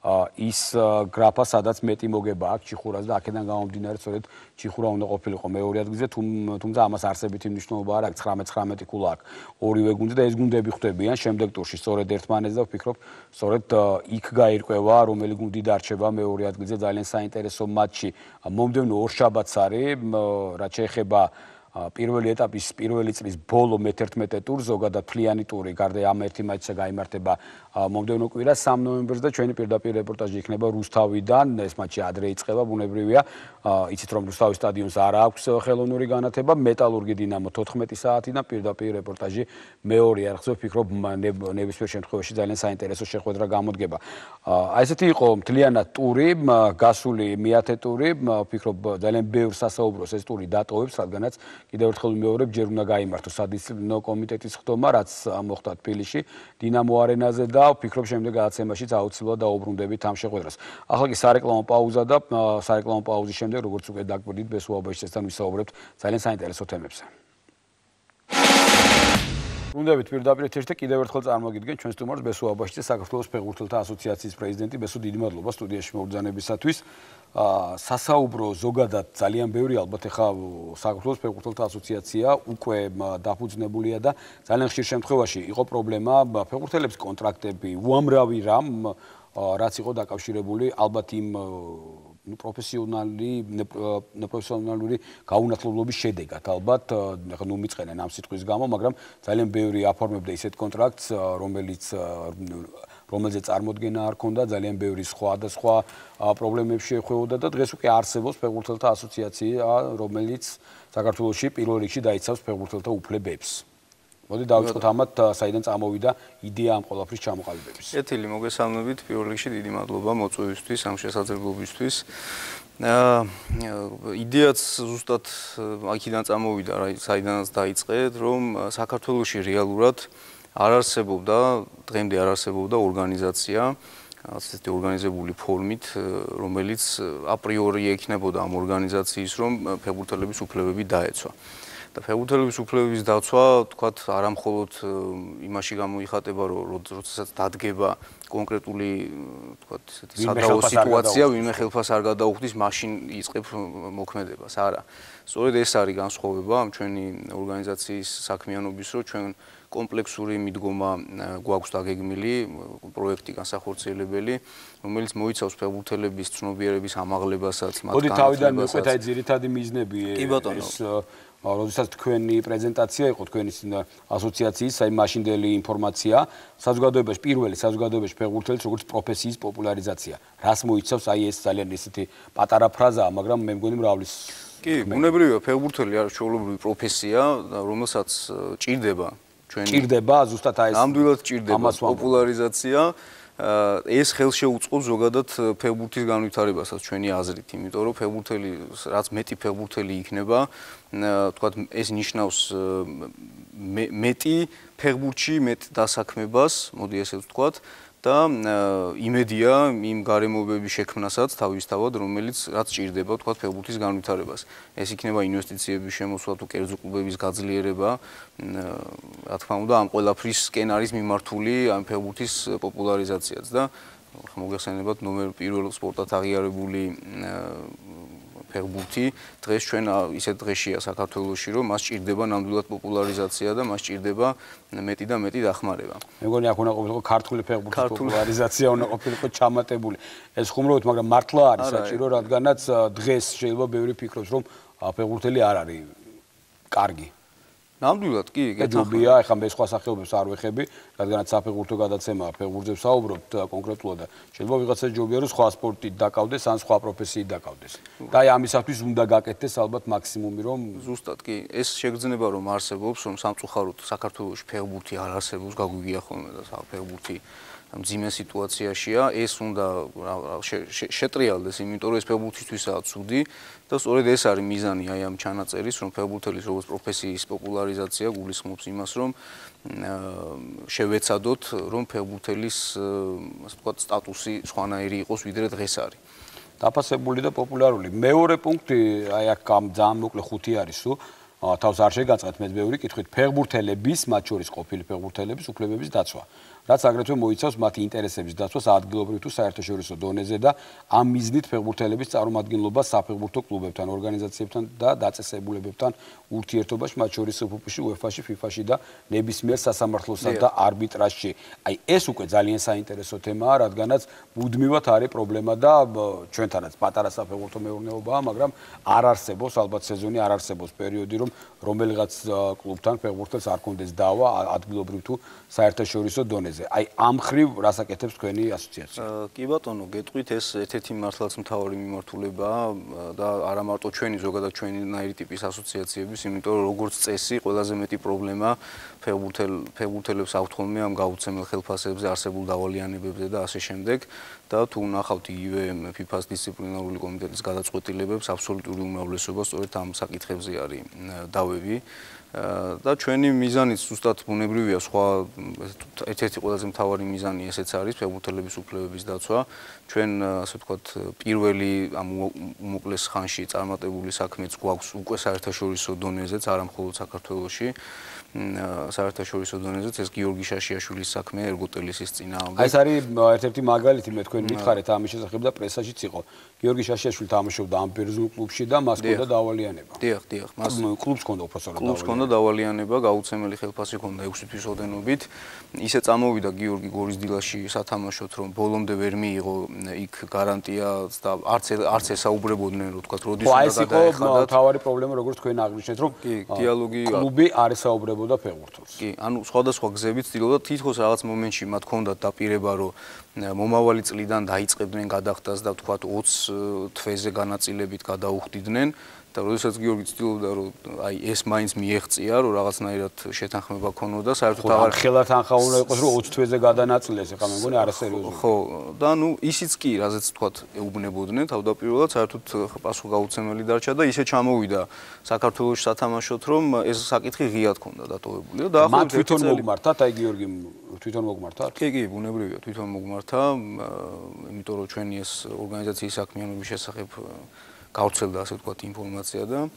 ის გრაფა, სადაც მეტი მოგება აქვს ჩიხურას და აქედან გამომდინარე, სწორედ ჩიხურა უნდა ყოფილიყო მეორე ადგილზე, თუმცა ამას არსებითი მნიშვნელობა არ აქვს, 19-19 ქულა აქვს ორივე გუნდზე და ეს გუნდები ხვდებიან შემდეგ ტურში სწორედ ერთმანეთს და ვფიქრობ, სწორედ იქ გაირკვევა, რომელი გუნდი დარჩება მეორე ადგილზე. ძალიან საინტერესო მატჩი მომდევნო ორშაბათს არის, რაც შეეხება პირველი ეტაპის პირველი წლის ბოლო მე-11 ტურს, ზოგადად თვლიანი ტური, გარდა ამ ერთი მატჩისა გაიმართება მომდევნო კვირას 3 ნოემბერს და ჩვენი პირდაპირ რეპორტაჟი იქნება რუსთავიდან. ეს მატჩი ადრე იწყება, ბუნებრივია. იცით რომ რუსთავის სტადიონს არ აქვს ხელოვნური განათება, მეტალურგი დინამო 14 საათიდან პირდაპირ რეპორტაჟი მეორე არხზე, ვფიქრობ ნებისმიერ შემთხვევაში ძალიან საინტერესო შეხვედრა გამოდგება. აი ესეთი იყო მთლიანად ტური, გასული მე-10 ტური, ვფიქრობ ძალიან ბევრ სასაუბროს ეს ტური დატოვებს, რადგანაც კიდევ ერთხელ ვიმეორებ, ჯერ უნდა გაიმართოს სადისციპლინო კომიტეტის ხდომა, რაც მოხდა თბილისში, დინამო არენაზე და ვფიქრობ შემდეგ გადაცემაშიც აუცილებლად დაუბრუნდებით ამ შეხვედრას. ახლა კი სარეკლამო პაუზა და სარეკლამო პაუზის შემდეგ, როგორც უკვე დაგვირდით, ბესო აბაშიძესთან ვისაუბრებთ ძალიან საინტერესო თემებზე. უნდებით პირდაპირ ეთერში კიდევ ერთხელ წარმოგიდგენ ჩვენ სტუმარს ბესო აბაშიძე, საქართველოს ფეხბურთელთა ასოციაციის პრეზიდენტი. ბესო, დიდი მადლობა სტუდიაში მობრძანებისათვის. სასაუბრო ზოგადად ძალიან ბევრი, ალბათ ეხა საქართველოს ფეხბურთელთა ასოციაცია უკვე დაფუძნებულია და ძალიან ხშირ შემთხვევაში იყო პრობლემა ფეხბურთელების კონტრაქტები, უამრავი რამ, რაც იყო დაკავშირებული ალბათ იმ პროფესიონალური გაუნათლებლობის შედეგად. ალბათ ეხა მიწყენენ ამ სიტყვის გამო, მაგრამ ძალიან ბევრი აფორმებდა ისეთ კონტრაქტს, რომელზეც წარმოდგენა არ ქონდა, ძალიან ბევრი სხვა და სხვა პრობლემებს შეეხვეოდა და დღეს უკვე არსებობს ფეხბურთელთა ასოციაცია, რომელიც საქართველოში პირველ რიგში დაიცავს ფეხბურთელთა უფლებებს. მოდი დავიწყოთ ამათ, საიდან წამოვიდა იდეა ამ ყველაფრის ჩამოყალიბების. კეთილი, მოგესალმებით, პირველ რიგში დიდი მადლობა მოწვევისთვის, ამ შესაძლებლობისთვის. იდეაც ზუსტად აქედან წამოვიდა, საიდანაც დაიწყეთ, რომ საქართველოში რეალურად არ არსებობდა, დღემდე არ არსებობდა ორგანიზაცია, ასეთი ორგანიზებული ფორმით, რომელიც აპრიორი ექნებოდა ამ ორგანიზაციის, რომ ფეხბურთელების უფლებები დაეცვა. და ფეხბურთელების უფლებების დაცვა, თქვათ, არა მხოლოდ იმაში გამოიხატება, რომ როდესაც დადგება კონკრეტული, თქვათ, ესეთი სადავო სიტუაცია, ვინმე ხელფას არ გადაუხდის, მაშინ იწყებ მოქმედებას, არა. სწორედ ეს არის განსხვავება ამ ჩვენი ორგანიზაციის საქმიანობის, რომ ჩვენ კომპლექსური მიდგომა გვაქვს დაგეგმილი, პროექტი განსახორციელებელი, რომელიც მოიცავს ფეხბურთელების ცნობიერების ამაღლებასაც, მათ განათლებასაც. მოდი თავიდან მივყვეთ აი ძირითადი მიზნები. კი ბატონო. ეს როდესაც თქვენი პრეზენტაცია იყო თქვენი ასოციაციის, აი მაშინდელი ინფორმაცია, საზოგადოებაში პირველი საზოგადოებაში ფეხბურთელის როგორც პროფესიის პოპულარიზაცია. რას მოიცავს აი ეს ძალიან ისეთი პატარა ფრაზაა, მაგრამ მე მგონი მრავლის კი, ბუნებრივია ფეხბურთელი არის ჩვეულებრივი პროფესია, რომელსაც ჭირდება ჭირდება ზუსტად აი ეს ნამდვილად ჭირდება პოპულარიზაცია. ეს ხელშეუწყობს ზოგადად ფეხბურთის განვითარებასაც ჩვენი აზრით, იმიტომ რომ ფეხბურთელი, რაც მეტი ფეხბურთელი იქნება, თქვათ ეს ნიშნავს მეტი ფეხბურთში მეტ დასაქმებას, მოდი ესე ვთქვათ, და იმედია იმ გარემოებების შექმნასაც თავისთავად, რომელიც რაც ჭირდება, თქვათ, ფეხბურთის განვითარებას. ეს იქნება ინვესტიციების შემოსვლა თუ კერძო კლუბების გაძლიერება, რა თქმა უნდა, ამ ყველაფრის სკენარის მიმართული ამ ფეხბურთის პოპულარიზაციაც და მოგეხსენებათ ნომერ 1 სპორტად აღიარებული ფეხბურთი დღეს ჩვენ ისეთ დღეშია საქართველოში, რომ მას ჭირდება ნამდვილად პოპულარიზაცია და მას ჭირდება მეტი და მეტი დახმარება. მე მგონი აქ უნდა ყოფილიყო ქართული ფეხბურთის პოპულარიზაცია უნდა ყოფილიყო ჩამატებული. ეს ხუმრობთ, მაგრამ მართლა არის საჭირო, რადგანაც დღეს შეიძლება ბევრი ფიქრობს, რომ ფეხბურთელი არ არის კარგი. ნამდვილად კი, გეთახმია, ეხლა მე სხვა სახეობებს არ ვეხები, რადგანაც საფეხბურთო გადაცემაა, ფეხბურთზე ვსაუბრობთ კონკრეტულად და შეიძლება ვიღაცა ჯობია რომ სხვა სპორტით დაკავდეს ან სხვა პროფესიით დაკავდეს. და აი ამისათვის უნდა გაკეთდეს ალბათ მაქსიმუმი რომ ზუსტად კი, ეს შეგრძნება რომ არსებობს, რომ სამწუხაროდ საქართველოში ფეხბურთი არ არსებობს, გაგვიგია ხოლმე და ფეხბურთი მძიმე სიტუაციაშია, ეს უნდა შეტრიალდეს, იმიტომ რომ ეს ფეხბურთისთვისაა ცუდი და სწორედ ეს არის მიზანი აი ამ ჩანაწერის, რომ ფეხბურთელის როგორც პროფესიის პოპულარიზაცია გულისხმობს იმას, რომ შევეცადოთ, რომ ფეხბურთელის, ასე ვთქვათ, სტატუსი სხვანაირი იყოს, ვიდრე დღეს არის. დაფასებული და პოპულარული. მეორე პუნქტი, აი აქ ძალიან მოკლე 5 არის სულ. თავს არ შეგაწყეთ მეც ბევრი კითხვით ფეხბურთელების, მათ შორის ყოფილი ფეხბურთელების უფლებების დაცვა. რაც აგრეთვე მოიცავს მათი ინტერესების დაცვას ადგილობრივ თუ საერთაშორისო დონეზე და ამ მიზნით ფეხბურთელების წარმომადგენლობა საფეხბურთო კლუბებთან, ორგანიზაციებთან და დაწესებულებებთან ურთიერთობაში, მათ შორის უფფ-ში, UEFA-ში, FIFA-ში და ნებისმიერ სასამართლოსა და არბიტრაჟში. აი ეს უკვე ძალიან საინტერესო თემაა, რადგანაც მუდმივად არის პრობლემა და ჩვენთანაც პატარა საფეხბურთო მეურნეობაა, მაგრამ არ არსებობს ალბათ სეზონი, არ არსებობს პერიოდი, რომ რომელიღაც კლუბთან ფეხბურთელს არ კონდეს დავა ადგილობრივ თუ საერთაშორისო დონეზე. აი ამ ხრივ რას აკეთებს თქვენი ასოციაცია? კი ბატონო, გეტყვით ეს ერთ-ერთი მართლაც მთავარი მიმართულებაა და არა მარტო ჩვენი, ზოგადად ჩვენნაირი ტიპის ასოციაციების, იმიტომ რომ როგორც წესი, ყველაზე მეტი პრობლემა ფეხბურთელებს აქვთ ხოლმე ამ გაუცემელ ხელფასებზე, არსებულ დავალიანებებზე და ასე შემდეგ და თუ ნახავთ იგივე FIFA-ს დისციპლინარული კომიტეტის გადაწყვეტილებებს, აბსოლუტური უმრავლესობა სწორედ ამ საკითხებზე არის დავები. და ჩვენი მიზანიც ზუსტად ბუნებრივია, სხვა ერთ-ერთი ყველაზე მთავარი მიზანი ესეც არის ფეხბურთელების უფლებების დაცვა. ჩვენ ასე ვთქვათ, პირველი ამ უმოკლეს ხანში წარმატებული საქმეც გვაქვს უკვე საერთაშორისო დონეზეც, არა მხოლოდ საქართველოში. საერთაშორისო დონეზეც ეს გიორგი შაშიაშვილის საქმე ერგოტელისის წინააღმდეგ. აი ეს არის ერთ-ერთი მაგალითი, მე თქვენ მითხარით ამის შესახებ და პრესაშიც იყო. გიორგი შაშიაშვილი თამაშობდა ამ ბერძნულ კლუბში და მას ჰქონდა დავალიანება. დიახ, მას კლუბს ჰქონდა უბრალოდ კლუბს ჰქონდა დავალიანება, გაუცემელი ხელფასი ჰქონდა 6 თვის ოდენობით. ისე წამოვიდა გიორგი გორის დილაში სათამაშოდ, რომ ბოლომდე ვერ მიიღო იქ გარანტიას და არც ესაუბრებოდნენ, რომ თქვა, როდის უნდა გადაეხადათ. ეს იყო თავარი პრობლემა, როგორც თქვენ აღნიშნეთ, რომ დიალოგი კლუბი არ ესაუბრებოდა ფეხბურთელს. კი, ანუ სხვადასხვა გზებით ცდილობდა თითქოს რაღაც მომენტში მათ ჰქონდათ დაპირება, რომ მომავალი წლიდან დაიწყებდნენ გადახდას და თქვა 20 თვეზე განაწილებით გადაუხდიდნენ. და როდესაც გიორგი ცდილობდა, რომ აი ეს მაინც მიეღწია, რომ რაღაცნაირად შეთანხმება ქონოდა, საერთოდ აღარ ხელად თანხა უნდა იყოს, რომ 20 თვეზე გადანაწილეს, ეხლა მე მგონი არასერიოზული. ხო, და ნუ ისიც კი, რაზეც თქვათ, ეუბნებოდნენ, თავდაპირველად საერთოდ პასუხგაუცემელი დარჩა და ისე ჩამოვიდა საქართველოში სათამაშოდ, რომ ეს საკითხი ღიად ქონდა დატოვებული და დაახლოებით თვითონ მოგმართათ, აი გიორგი თვითონ მოგმართათ? კი, კი, ბუნებრივია, თვითონ მოგმართა, იმიტომ რომ ჩვენი ეს ორგანიზაციის საქმიანობის შესახებ გავრცელდა ასე ვთქვათ ინფორმაცია და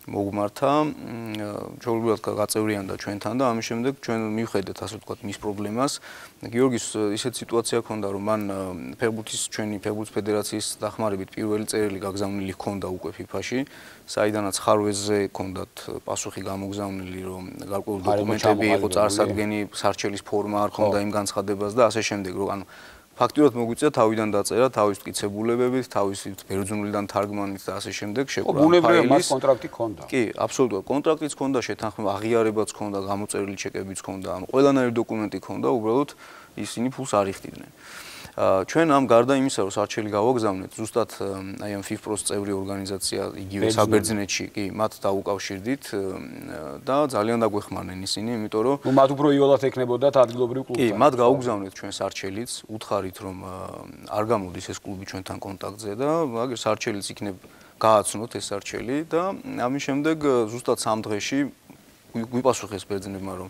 მოგმართა, ჩვეულებრივად გაწევრიანდა ჩვენთან და ამის შემდეგ ჩვენ მივხედეთ ასე ვთქვათ მის პრობლემას. გიორგის ისეთ სიტუაცია ჰქონდა, რომ მან ჩვენი ფეხბურთის ფედერაციის დახმარებით პირველი წერილი გაგზავნილი ჰქონდა უკვე FIFA-ში, საიდანაც ხარვეზზე ჰქონდათ პასუხი გამოგზავნილი, რომ გარკვეული დოკუმენტები იყო, წარსადგენი, სარჩელის ფორმა არ ჰქონდა იმ განცხადებას და ასე შემდეგ, რომ ანუ ფაქტიურად მოგვიწია თავიდან დაწერა, თავის მტკიცებულებებით, თავის ბერძნულიდან თარგმანით და ასე შემდეგ შეყრა ფაილის. მას კონტრაქტი ჰქონდა. კი, აბსოლუტურად კონტრაქტიც ჰქონდა, შეთანხმება, აღიარებაც ჰქონდა, გამოწერილი ჩეკებიც ჰქონდა, ანუ ყველანაირი დოკუმენტი ჰქონდა, უბრალოდ ისინი ფულს არ იხდიდნენ. ჩვენ ამ გარდა იმისა, რომ სარჩელი გავაგზავნეთ, ზუსტად აი ამ FIFA-ს წევრი ორგანიზაცია იგივე საბერძნეთში, კი, მათ დაუკავშირდით და ძალიან დაგვეხმარნენ ისინი, იმიტომ რომ მათ უფრო იოლად ეკნებოდათ ადგილობრივ კლუბთან. კი, მათ გავუგზავნეთ ჩვენ სარჩელიც, უთხარით რომ არ გამოდის ეს კლუბი ჩვენთან კონტაქტზე და აგერ სარჩელიც იქნებ გააცნოთ ეს სარჩელი და ამის შემდეგ ზუსტად 3 დღეში გვიპასუხეს ბერძნებმა, რომ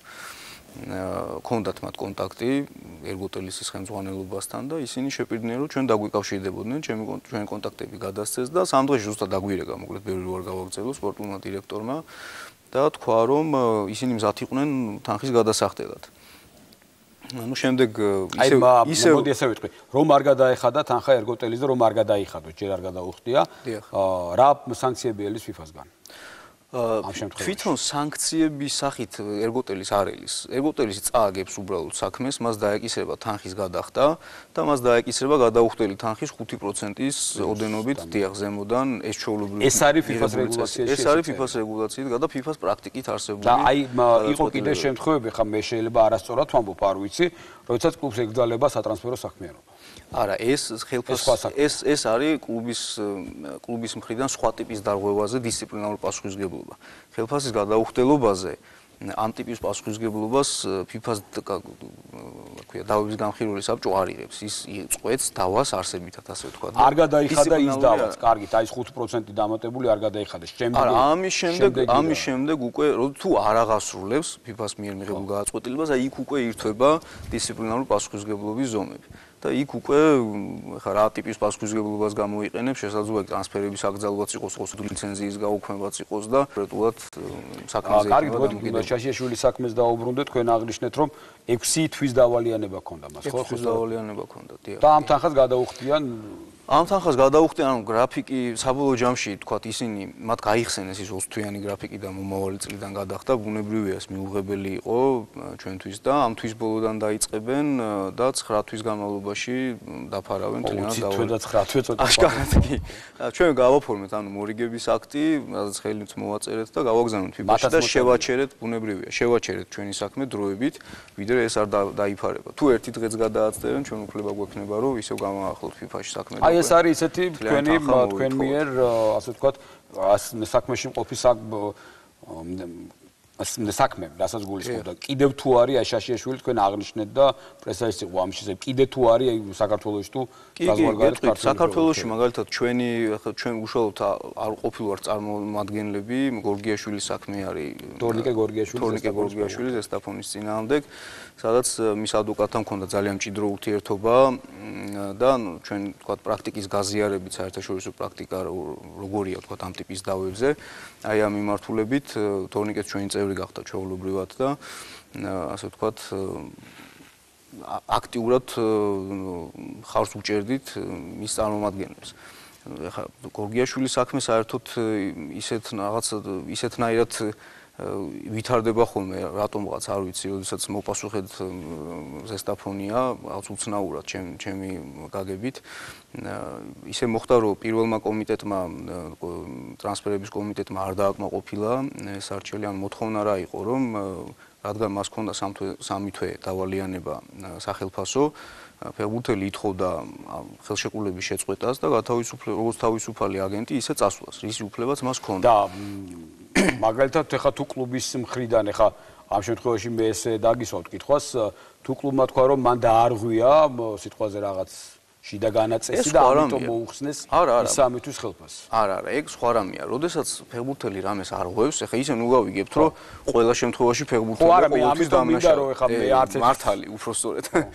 ქონდათ მათ კონტაქტი ერგოტელისის ხელმძღვანელობასთან და ისინი შეპირდნენ, რომ ჩვენ დაგვიკავშირდებოდნენ, ჩვენი კონტაქტები გადასცეს და 3 დღეში ზუსტად დაგვირეკა, მოკლედ ბევრი ვარ გავაგზავნო სპორტულმა დირექტორმა და თქვა, რომ ისინი მზად იყვნენ თანხის გადასახდელად. ანუ შემდეგ ისე მოდი ესე ვიტყვი, რომ არ გადაეხადა თანხა ერგოტელის და რომ არ გადაიხადოს, ჯერ არ გადაუხდია. რა სანქციები ელის FIFA-სგან? თვითონ სანქციების სახით ერგოტელის არ ელის. ერგოტელის წააგებს უბრალოდ საქმეს, მას დაეკისრება თანხის გადახდა და მას დაეკისრება გადაუხდელი თანხის 5%-ის ოდენობით დიახ ზემოდან ეს ჩვეულებრივი. ეს არის FIFA-ს რეგულაციაში. ეს არის FIFA-ს რეგულაციით და FIFA-ს პრაქტიკით არსებული. და აი იყო კიდე შემთხვევები, ხა მე შეიძლება არასწორად ვამბობ, არ ვიცი, როდესაც კლუბს ეკძალება სატრანსფერო საქმიანობა. არა, ეს არის კლუბის მხრიდან სხვა ტიპის დარღვევაზე დისციპლინარული პასუხისმგებლობა. ხელფასის გადაუხდელობაზე ამ ტიპის პასუხისმგებლობას FIFA-ს დავების განხილული საბჭო არ იღებს. ის წყვეტს დავას არსებითად, ასე ვთქვათ. არ გადაიხადა ის დავაც, კარგით, აი 5% დამატებული არ გადაიხადეს. არა, ამის შემდეგ უკვე თუ არ აღასრულებს FIFA-ს მიერ მიღებულ გადაწყვეტილებას, აი იქ უკვე ირთვება დისციპლინარული პასუხისმგებლობის ზომები. და იქ უკვე ხა რა ტიპის პასუხისმგებლობას გამოიყენებს, შესაძლოა ტრანსფერების აკრძალვაც იყოს, ლიცენზიის გაუქმებაც იყოს და კონკრეტულად საქმეზე. კარგი, მოდი შაშიაშვილის საქმეს დაუბრუნდეთ, თქვენ აღნიშნეთ, რომ 6 თვის დავალიანება ჰქონდა მას, ხო? 6 დავალიანება ჰქონდა, დიახ. და ამ თანხას გადაუხდიან ამ თანხას გადაუხდიან, ანუ გრაფიკი საბოლოო ჯამში, თქვათ, ისინი მათ გაიხსენეს ის 20 თვიანი გრაფიკი და მომავალი წლიდან გადახდა, ბუნებრივია ეს მიუღებელი იყო ჩვენთვის და ამ თვის ბოლოდან დაიწყებენ და 9 თვის განმავლობაში დაფარავენ თლიანად დავალ. 9 თვე ცოტა. აშკარად კი. ჩვენ გავაფორმეთ ანუ მორიგების აქტი, სადაც ხელით მოვაწერეთ და გავაგზავნეთ FIFA-ში და შევაჩერეთ, ბუნებრივია, შევაჩერეთ ჩვენი საქმე დროებით, ვიდრე ეს არ დაიფარება. თუ ერთი დღეც გადააცდევენ, ჩვენ უფლება გვექნება, რომ ისევ გამაახლოთ FIFA-ში საქმე. ეს არის ისეთი თქვენ მიერ ასე ვთქვათ საქმეში მყოფი საქმე, რასაც გულისხმობდა. კიდევ თუ არის აი შაშიაშვილი თქვენ აღნიშნეთ და პრესაში იყო ამ შესაძლებელი. კიდევ თუ არის აი საქართველოში თუ საზღვარგარეთ ქართული. საქართველოში მაგალითად ჩვენ უშუალოდ არ ყოფილვართ წარმომადგენლები, გორგიაშვილის საქმე არის. თორნიკე გორგიაშვილი ზესტაფონის წინააღმდეგ, სადაც მის ადვოკატთან ჰქონდა ძალიან მჭიდრო ურთიერთობა და ჩვენ ვთქვათ პრაქტიკის გაზიარებით, საერთაშორისო პრაქტიკა როგორია ვთქვათ ამ ტიპის დავებზე. აი ამ მიმართულებით თორნიკეც ჩვენი წევრი გახდა ჩვეულებრივად და ასე ვთქვათ აქტიურად ხარს უჭერდით მის წარმომადგენლებს. ეხლა გორგიაშვილის საქმე საერთოდ ისეთნაირად ვითარდება ხოლმე, რატომღაც არ ვიცი, როდესაც მოპასუხეთ ზესტაფონია, რაღაც უცნაურად ჩემი გაგებით. ისე მოხდა, რომ პირველმა კომიტეტმა, ტრანსფერების კომიტეტმა არ დააკმაყოფილა ეს არჩელი, ან მოთხოვნა რა იყო, რომ რადგან მას ჰქონდა 3 თვე დავალიანება სახელფასო, ფეხბურთელი ითხოვდა ხელშეკრულების შეწყვეტას და როგორც თავისუფალი აგენტი, ისე წასვლას, რის უფლებაც მას ჰქონდა. და მაგალითად ეხა თუ კლუბის მხრიდან ეხა ამ შემთხვევაში მე ესე დაგისვავთ კითხვას, თუ კლუბმა თქვა რომ მან დაარღვია სიტყვაზე რაღაც შიდა განაწესი და ამიტომ მოუხსნეს ის 3 თვის ხელფასი. არა, ეგ სხვა რამეა. როდესაც ფეხბურთელი რამეს არ ღვევს, ეხა ისე ნუ გავიგებთ, რომ ყველა შემთხვევაში ფეხბურთელი ყოველთვის დამნაშავე. ხო, არა, მე ამიტომ მინდა რომ ეხა მე არც მართალი, უფრო სწორედ.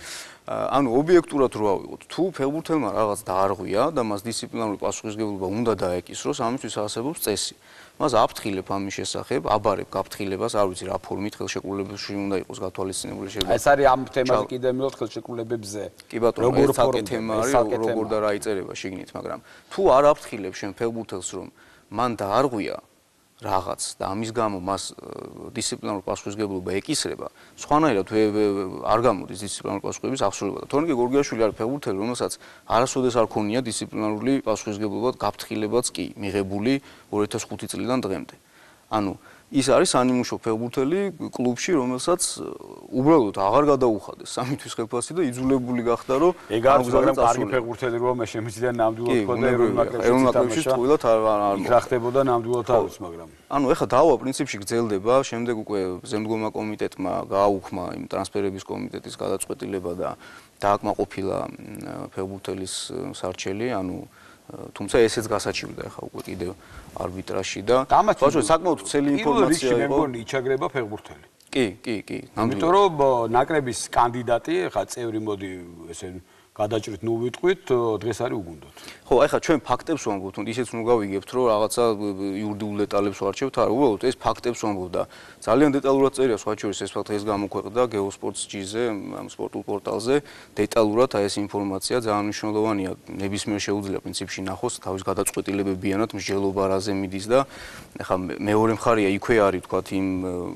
ანუ ობიექტურად რო ავიღოთ, თუ ფეხბურთელმა რაღაც დაარღვია და მას დისციპლინარული პასუხისმგებლობა უნდა დაეკისროს, ამისთვის არსებობს წესი. მას აფრთხილებ ამის შესახებ, აბარებ გაფრთხილებას, არ ვიცი რა ფორმით ხელშეკრულებებში უნდა იყოს გათვალისწინებული შეიძლება. ეს არის ამ თემაზე კიდევ მილოთ ხელშეკრულებებზე. კი ბატონო, ეს საკე თემა არის, როგორ და რა იწერება შიგნით, მაგრამ თუ არ აფრთხილებ შენ ფეხბურთელს, რომ მან დაარღვია რაღაც და ამის გამო მას დისციპლინარული პასუხისმგებლობა ეკისრება, სხვანაირად არ გამოდის დისციპლინარული პასუხისმგებლობის აღსრულება. თორემ გორგიაშვილი არის ფეხბურთელი, რომელსაც არასოდეს არ ქონია დისციპლინარული პასუხისმგებლობა გაფრთხილებაც კი მიღებული 2005 წლიდან დღემდე. ანუ ის არის სანიმუშო ფეხბურთელი კლუბში, რომელსაც უბრალოდ აღარ გადაუხადეს სამი თვის ხელფასი და იძულებული გახდა, რომ ეგ არის, მაგრამ კარგი ფეხბურთელი რომ შემიძლია ნამდვილად ხოდა ეროვნულ ნაკრებში წყვილად არ მოხდებოდა ნამდვილად არის, მაგრამ ანუ ეხლა დავა პრინციპში გრძელდება, შემდეგ უკვე ზემდგომა კომიტეტმა გააუქმა იმ ტრანსფერების კომიტეტის გადაწყვეტილება და დააკმაყოფილა ფეხბურთელის სარჩელი, ანუ თუმცა ესეც გასაჩივრდა ეხლა უკვე კიდევ არბიტრაჟში და ბაჭო საკმაოდ ცელი ინფორმაცია იყო. მე მგონი იჩაგრება ფეხბურთელი. კი. იმიტომ რომ ნაკრების კანდიდატი ეხლა წევრი მოდი ესე გადაჭრით ნუ ვიტყვით, დღეს არის უგუნდოთ. ხო, ეხლა ჩვენ ფაქტებს ვამბობთ, ისეც ნუ გავიგებთ, რომ რაღაცა იურიდიულ დეტალებს ვარჩევთ, არა, უბრალოდ ეს ფაქტებს ვამბობ და ძალიან დეტალურად წერია სხვა შორის ეს ფაქტი ეს გამოქვეყნდა გეოსპორტსჯი-ზე, ამ სპორტულ პორტალზე, დეტალურად აი ეს ინფორმაცია ძალიან მნიშვნელოვანია, ნებისმიერ შეუძლია პრინციპში ნახოს, თავის გადაწყვეტილებებიანად მსჯელობა რაზე მიდის და ეხლა მეორე მხარეა იქვე არის თქვათ იმ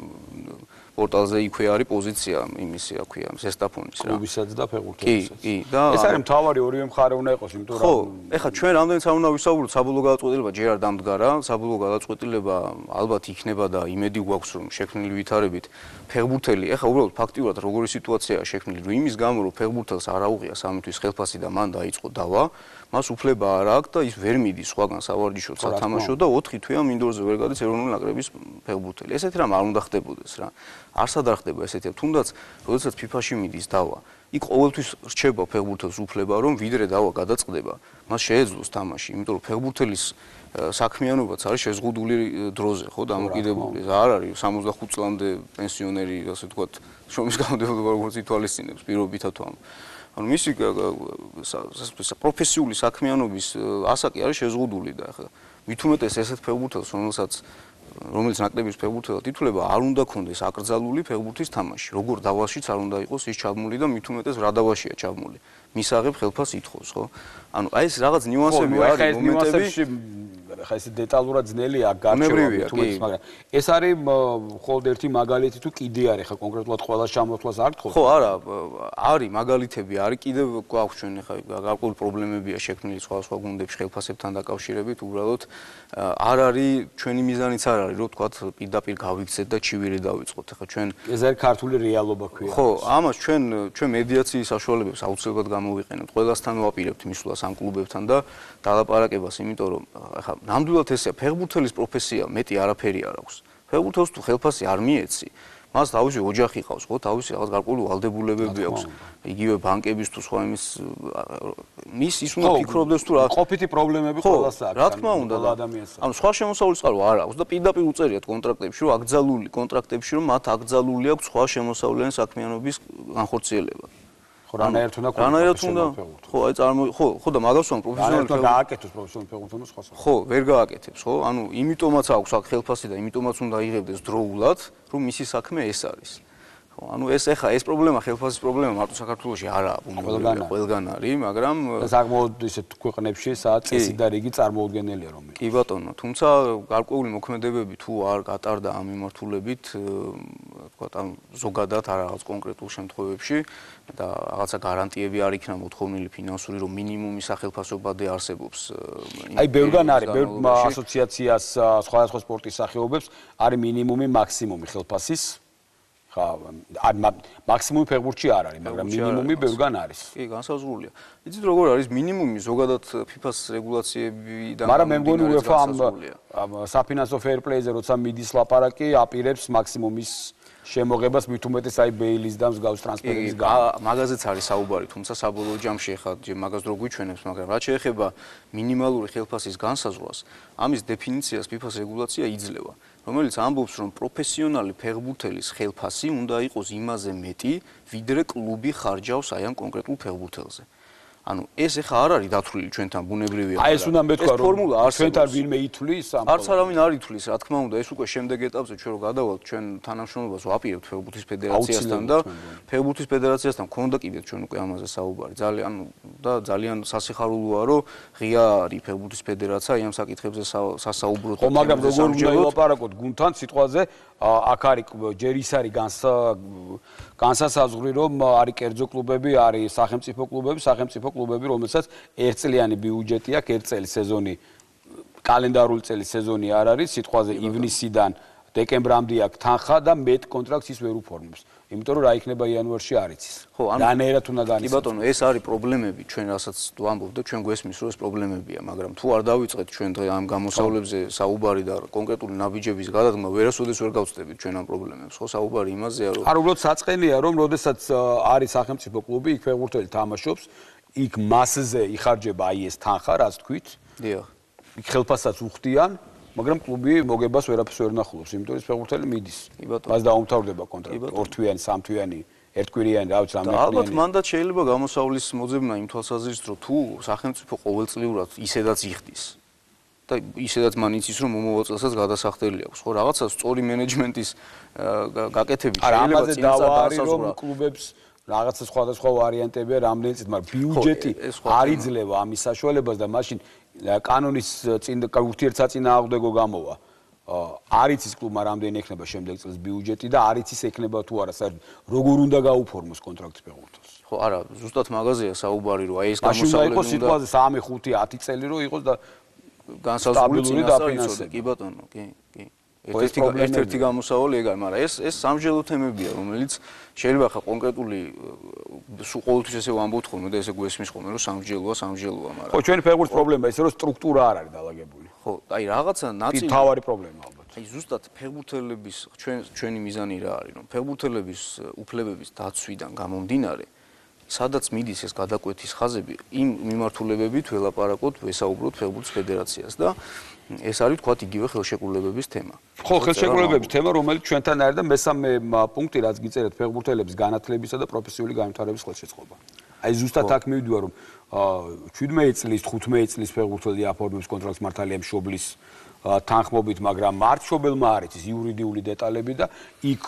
პორტალზე იქვე არის პოზიცია იმისი, რა ქვია, ზესტაფონის რა. კლუბისაც და ფეხბურთელისაც. კი, და ეს არის მთავარი ორივე მხარე უნდა იყოს, იმიტომ რომ ხო, ეხლა ჩვენ რამდენიც არ უნდა ვისაუბროთ, საბოლოო გადაწყვეტილება ჯერ არ დამდგარა, საბოლოო გადაწყვეტილება ალბათ იქნება და იმედი გვაქვს, რომ შექმნილი ვითარებით ფეხბურთელი, ეხლა უბრალოდ ფაქტიურად როგორი სიტუაციაა შექმნილი, რომ იმის გამო, რომ ფეხბურთელს არ აუღია სამი თვის ხელფასი და მან დაიწყო დავა, მას უფლება არ აქვს და ის ვერ მიდის სხვაგან სავარჯიშოდ სათამაშოდ და 4 თვეა მინდორზე ვერ გადის ეროვნული ნაკრების ფეხბურთელი. ესეთი რამ არ უნდა ხდებოდეს რა. არსად არ ხდება ესეთი, თუნდაც როდესაც FIFA-ში მიდის დავა, იქ ყოველთვის რჩება ფეხბურთელს უფლება, რომ ვიდრე დავა გადაწყდება, მას შეეძლოს თამაში, იმიტომ რომ ფეხბურთელის საქმიანობაც არის შეზღუდული დროზე, ხო, დამოკიდებული. არ არის 65 წლამდე პენსიონერი, ასე ვთქვათ, შრომის განმავლობა როგორც ითვალისწინებს პირობითად თუ ანუ მისი პროფესიული საქმიანობის ასაკი არის შეზღუდული და ახლა მით უმეტეს ესეთ ფეხბურთელს, რომელიც ნაკრების ფეხბურთელად ითვლება, არ უნდა ქონდეს აკრძალული ფეხბურთის თამაში. როგორ დავაშიც არ უნდა იყოს ის ჩაბმული და მით უმეტეს რა დავაშია ჩაბმული. მისაღებ ხელფას ითხოვს, ხო? ანუ აი ეს რაღაც ნიუანსები არის, მომენტები ხა ეს დეტალურად ძნელია გარჩევა თუმცა მაგრამ ეს არის მხოლოდ ერთი მაგალითი თუ კიდე არის ხა კონკრეტულად ყველა შემოთვლას არ გთხოვთ ხო არა არის მაგალითები არის კიდევ გვაქვს ჩვენ ხა გარკვეული პრობლემებია შექმნილი სხვა გუნდებში ხელფასებთან დაკავშირებით უბრალოდ არ არის ჩვენი მიზანიც არ არის რომ თქვა პირდაპირ გავიქცეთ და ჩივირი დავიწყოთ ხა ჩვენ ეს არის ქართული რეალობა ქვია ხო ამას ჩვენ მედიაციის საშუალებებს აუცილებლად გამოვიყენებთ ყველასთან ვაპირებთ მისვლას ამ კლუბებთან და დალაპარაკებას იმიტომ რომ ხა ნამდვილად ესეა ფეხბურთელის პროფესია მეტი არაფერი არ აქვს ფეხბურთელს თუ ხელფასი არ მიეცი მას თავისი ოჯახი ყავს ხო თავისი რაღაც გარკვეული ვალდებულებები აქვს იგივე ბანკების თუ სხვა იმის ის უნდა ფიქრობდეს თუ რა ყოფითი პრობლემები ყველას აქვს რა თქმა უნდა ანუ სხვა შემოსავლის წყარო არ აქვს და პირდაპირ უწერიათ კონტრაქტებში რომ აკრძალული კონტრაქტებში რომ მათ აკრძალული აქვს სხვა შემოსავლიანი საქმიანობის განხორციელება ხო რანაირად უნდა ხო აი ხო და მაგას ვამ პროფესიონალი გააკეთოს პროფესიონალი ფეხბურთელს სხვა ხო ვერ გააკეთებს ხო ანუ იმიტომაც აქვს აქ ხელფასი და იმიტომაც უნდა იღებდეს დროულად რომ მისი საქმე ეს არის ხო ანუ ეს ეხა ეს პრობლემა ხელფასის პრობლემა მარტო საქართველოში არაა ყველგან არის მაგრამ საკმაოდ ისეთ ქვეყნებში სადაც წესი და რიგი წარმოუდგენელია რომ კი ბატონო თუმცა გარკვეული მოქმედებები თუ არ გატარდა ამ მიმართულებით თქვა ამ ზოგადად არ რაღაც კონკრეტულ შემთხვევებში და რაღაცა გარანტიები არ იქნა მოთხოვნილი ფინანსური რომ მინიმუმი სახელფასობადი არსებობს აი ბევრგან არის ბევრ ასოციაციას სხვადასხვა სპორტის სახეობებს არის მინიმუმი მაქსიმუმი ხელფასის ხა მაქსიმუმი ფეხბურთში არ არის მაგრამ მინიმუმი ბევრგან არის კი განსაზღვრულია იცით როგორ არის მინიმუმი ზოგადად FIFA-ს რეგულაციებიდან მაგრამ მე მგონი UEFA ამ საფინანსო fair play-ზე როცა მიდის ლაპარაკი აპირებს მაქსიმუმის შემოღებას მით უმეტეს აი ბეილის და მსგავს ტრანსფერების მაგაზეც არის საუბარი თუმცა საბოლოო ჯამში ახლა მაგას დრო გვიჩვენებს მაგრამ რაც შეეხება მინიმალური ხელფასის განსაზღვრას ამის დეფინიციას FIFA-ს რეგულაცია იძლევა რომელიც ამბობს, რომ პროფესიონალი ფეხბურთელის ხელფასი უნდა იყოს იმაზე მეტი, ვიდრე კლუბი ხარჯავს აი ამ კონკრეტულ ფეხბურთელზე. ანუ ეს ეხა არ არის დათვლილი ჩვენთან ბუნებრივია. აი ეს უნდა მეთქვა რომ ჩვენთან ვინმე ითვლის ამ არც არავინ არ ითვლის, რა თქმა უნდა, ეს უკვე შემდეგ ეტაპზე ჩვენ რო გადავალთ, ჩვენ თანამშრომლობას ვაპირებთ ფეხბურთის ფედერაციასთან და ფეხბურთის ფედერაციასთან ქონდა კიდე ჩვენ უკვე ამაზე საუბარი. ძალიან სასიხარულოა, რომ ღია არის ფეხბურთის ფედერაცია ამ საკითხებზე სასაუბროთ. ხო, მაგრამ როგორ უნდა ილაპარაკოთ გუნდთან სიტყვაზე, აქ არის ჯერ ის არის განსასაზღვრი, რომ არის კერძო კლუბები, არის სახელმწიფო კლუბები, რომელსაც ერთწლიანი ბიუჯეტი აქვს, ერთ წელი სეზონი, კალენდარული წელი სეზონი არ არის, სიტყვაზე ივნისიდან დეკემბრამდე აქვს თანხა და მეტ კონტრაქტს ის ვერ უფორმებს. იმიტომ რომ რა იქნება იანვარში არ იცის. ხო, რანაირად უნდა განიცადოს. კი ბატონო, ეს არის პრობლემები, ჩვენ რასაც ვამბობ და ჩვენ გვესმის რომ ეს პრობლემებია, მაგრამ თუ არ დავიწყეთ ჩვენ დღე ამ გამოსავლებზე საუბარი და კონკრეტული ნაბიჯების გადადგმა, ვერასოდეს ვერ გავწდებით ჩვენ ამ პრობლემებს. ხო, საუბარი იმაზეა, რომ არ უბრალოდ საწყენია, რომ როდესაც არის სახელმწიფო კლუბი, იქ ფეხბურთელი თამაშობს, იქ მასზე იხარჯება აი ეს თანხა, რაც თქვით. დიახ. იქ ხელფასსაც უხდიან, მაგრამ კლუბი მოგებას ვერაფერს ვერ ნახულობს, იმიტომ რომ ფეხბურთელი მიდის. მას დაუმთავრდება კონტრაქტი, ორთვიანი, სამთვიანი, ერთკვირიანი, რა ვიცი, რამდენი. ალბათ მანდაც შეიძლება გამოსავლის მოძებნა იმ თვალსაზრისით, რომ თუ სახელმწიფო ყოველწლიურად ისედაც იხდის და ისედაც მან იცის, რომ მომავალ წელსაც გადასახდელი აქვს, ხო, რაღაცა სწორი მენეჯმენტის გაკეთებით შეიძლება წინასწარ რომ კლუბებს რაღაცა სხვადასხვა ვარიანტებია რამდენი წით, მაგრამ ბიუჯეტი არ იძლევა ამის საშუალებას და მაშინ კანონის წინ ურთიერთსაწინააღმდეგო გამოვა. არ იცის კლუბმა რამდენი ექნება შემდეგ წელს ბიუჯეტი და არ იცის ექნება თუ არა საერთოდ როგორ უნდა გაუფორმოს კონტრაქტი ფეხბურთელს. ხო, არა, ზუსტად მაგაზეა საუბარი, რომ აი ეს გამოსავლები უნდა იყოს სიტყვაზე 3, 5, 10 წელი რომ იყოს და განსაზღვრული წინასწარ იცოდე. კი ბატონო, კი. ერთ-ერთი გამოსავალი ეგ არის, მაგრამ ეს სამჯელო თემებია, რომელიც შეიძლება ხა კონკრეტული ყოველთვის ესე ვამბობთ ხოლმე და ესე გვესმის ხოლმე, რომ სამჯელოა, მაგრამ ხო, ჩვენი ფეხბურთის პრობლემა ისე რომ სტრუქტურა არ არის დალაგებული. ხო, აი რაღაცა ნაწილი თავარი პრობლემა ალბათ. აი ზუსტად ფეხბურთელების ჩვენი მიზანი რა არის, რომ ფეხბურთელების უფლებების დაცვიდან გამომდინარე, სადაც მიდის ეს გადაკვეთის ხაზები, იმ მიმართულებებით ველაპარაკოთ, ვესაუბროთ ფეხბურთის ფედერაციას და ეს არის თქვათ იგივე ხელშეკრულებების თემა. ხო, ხელშეკრულებების თემა, რომელიც ჩვენთან არის და მესამე პუნქტი, რაც გიწერეთ ფეხბურთელების განათლებისა და პროფესიული განვითარების ხელშეწყობა. აი ზუსტად აქ მივიდივარ, რომ 17 წლის, 15 წლის ფეხბურთელი აფორმებს კონტრაქტს მართალია მშობლის თანხმობით, მაგრამ მშობელმა არ იცის იურიდიული დეტალები და იქ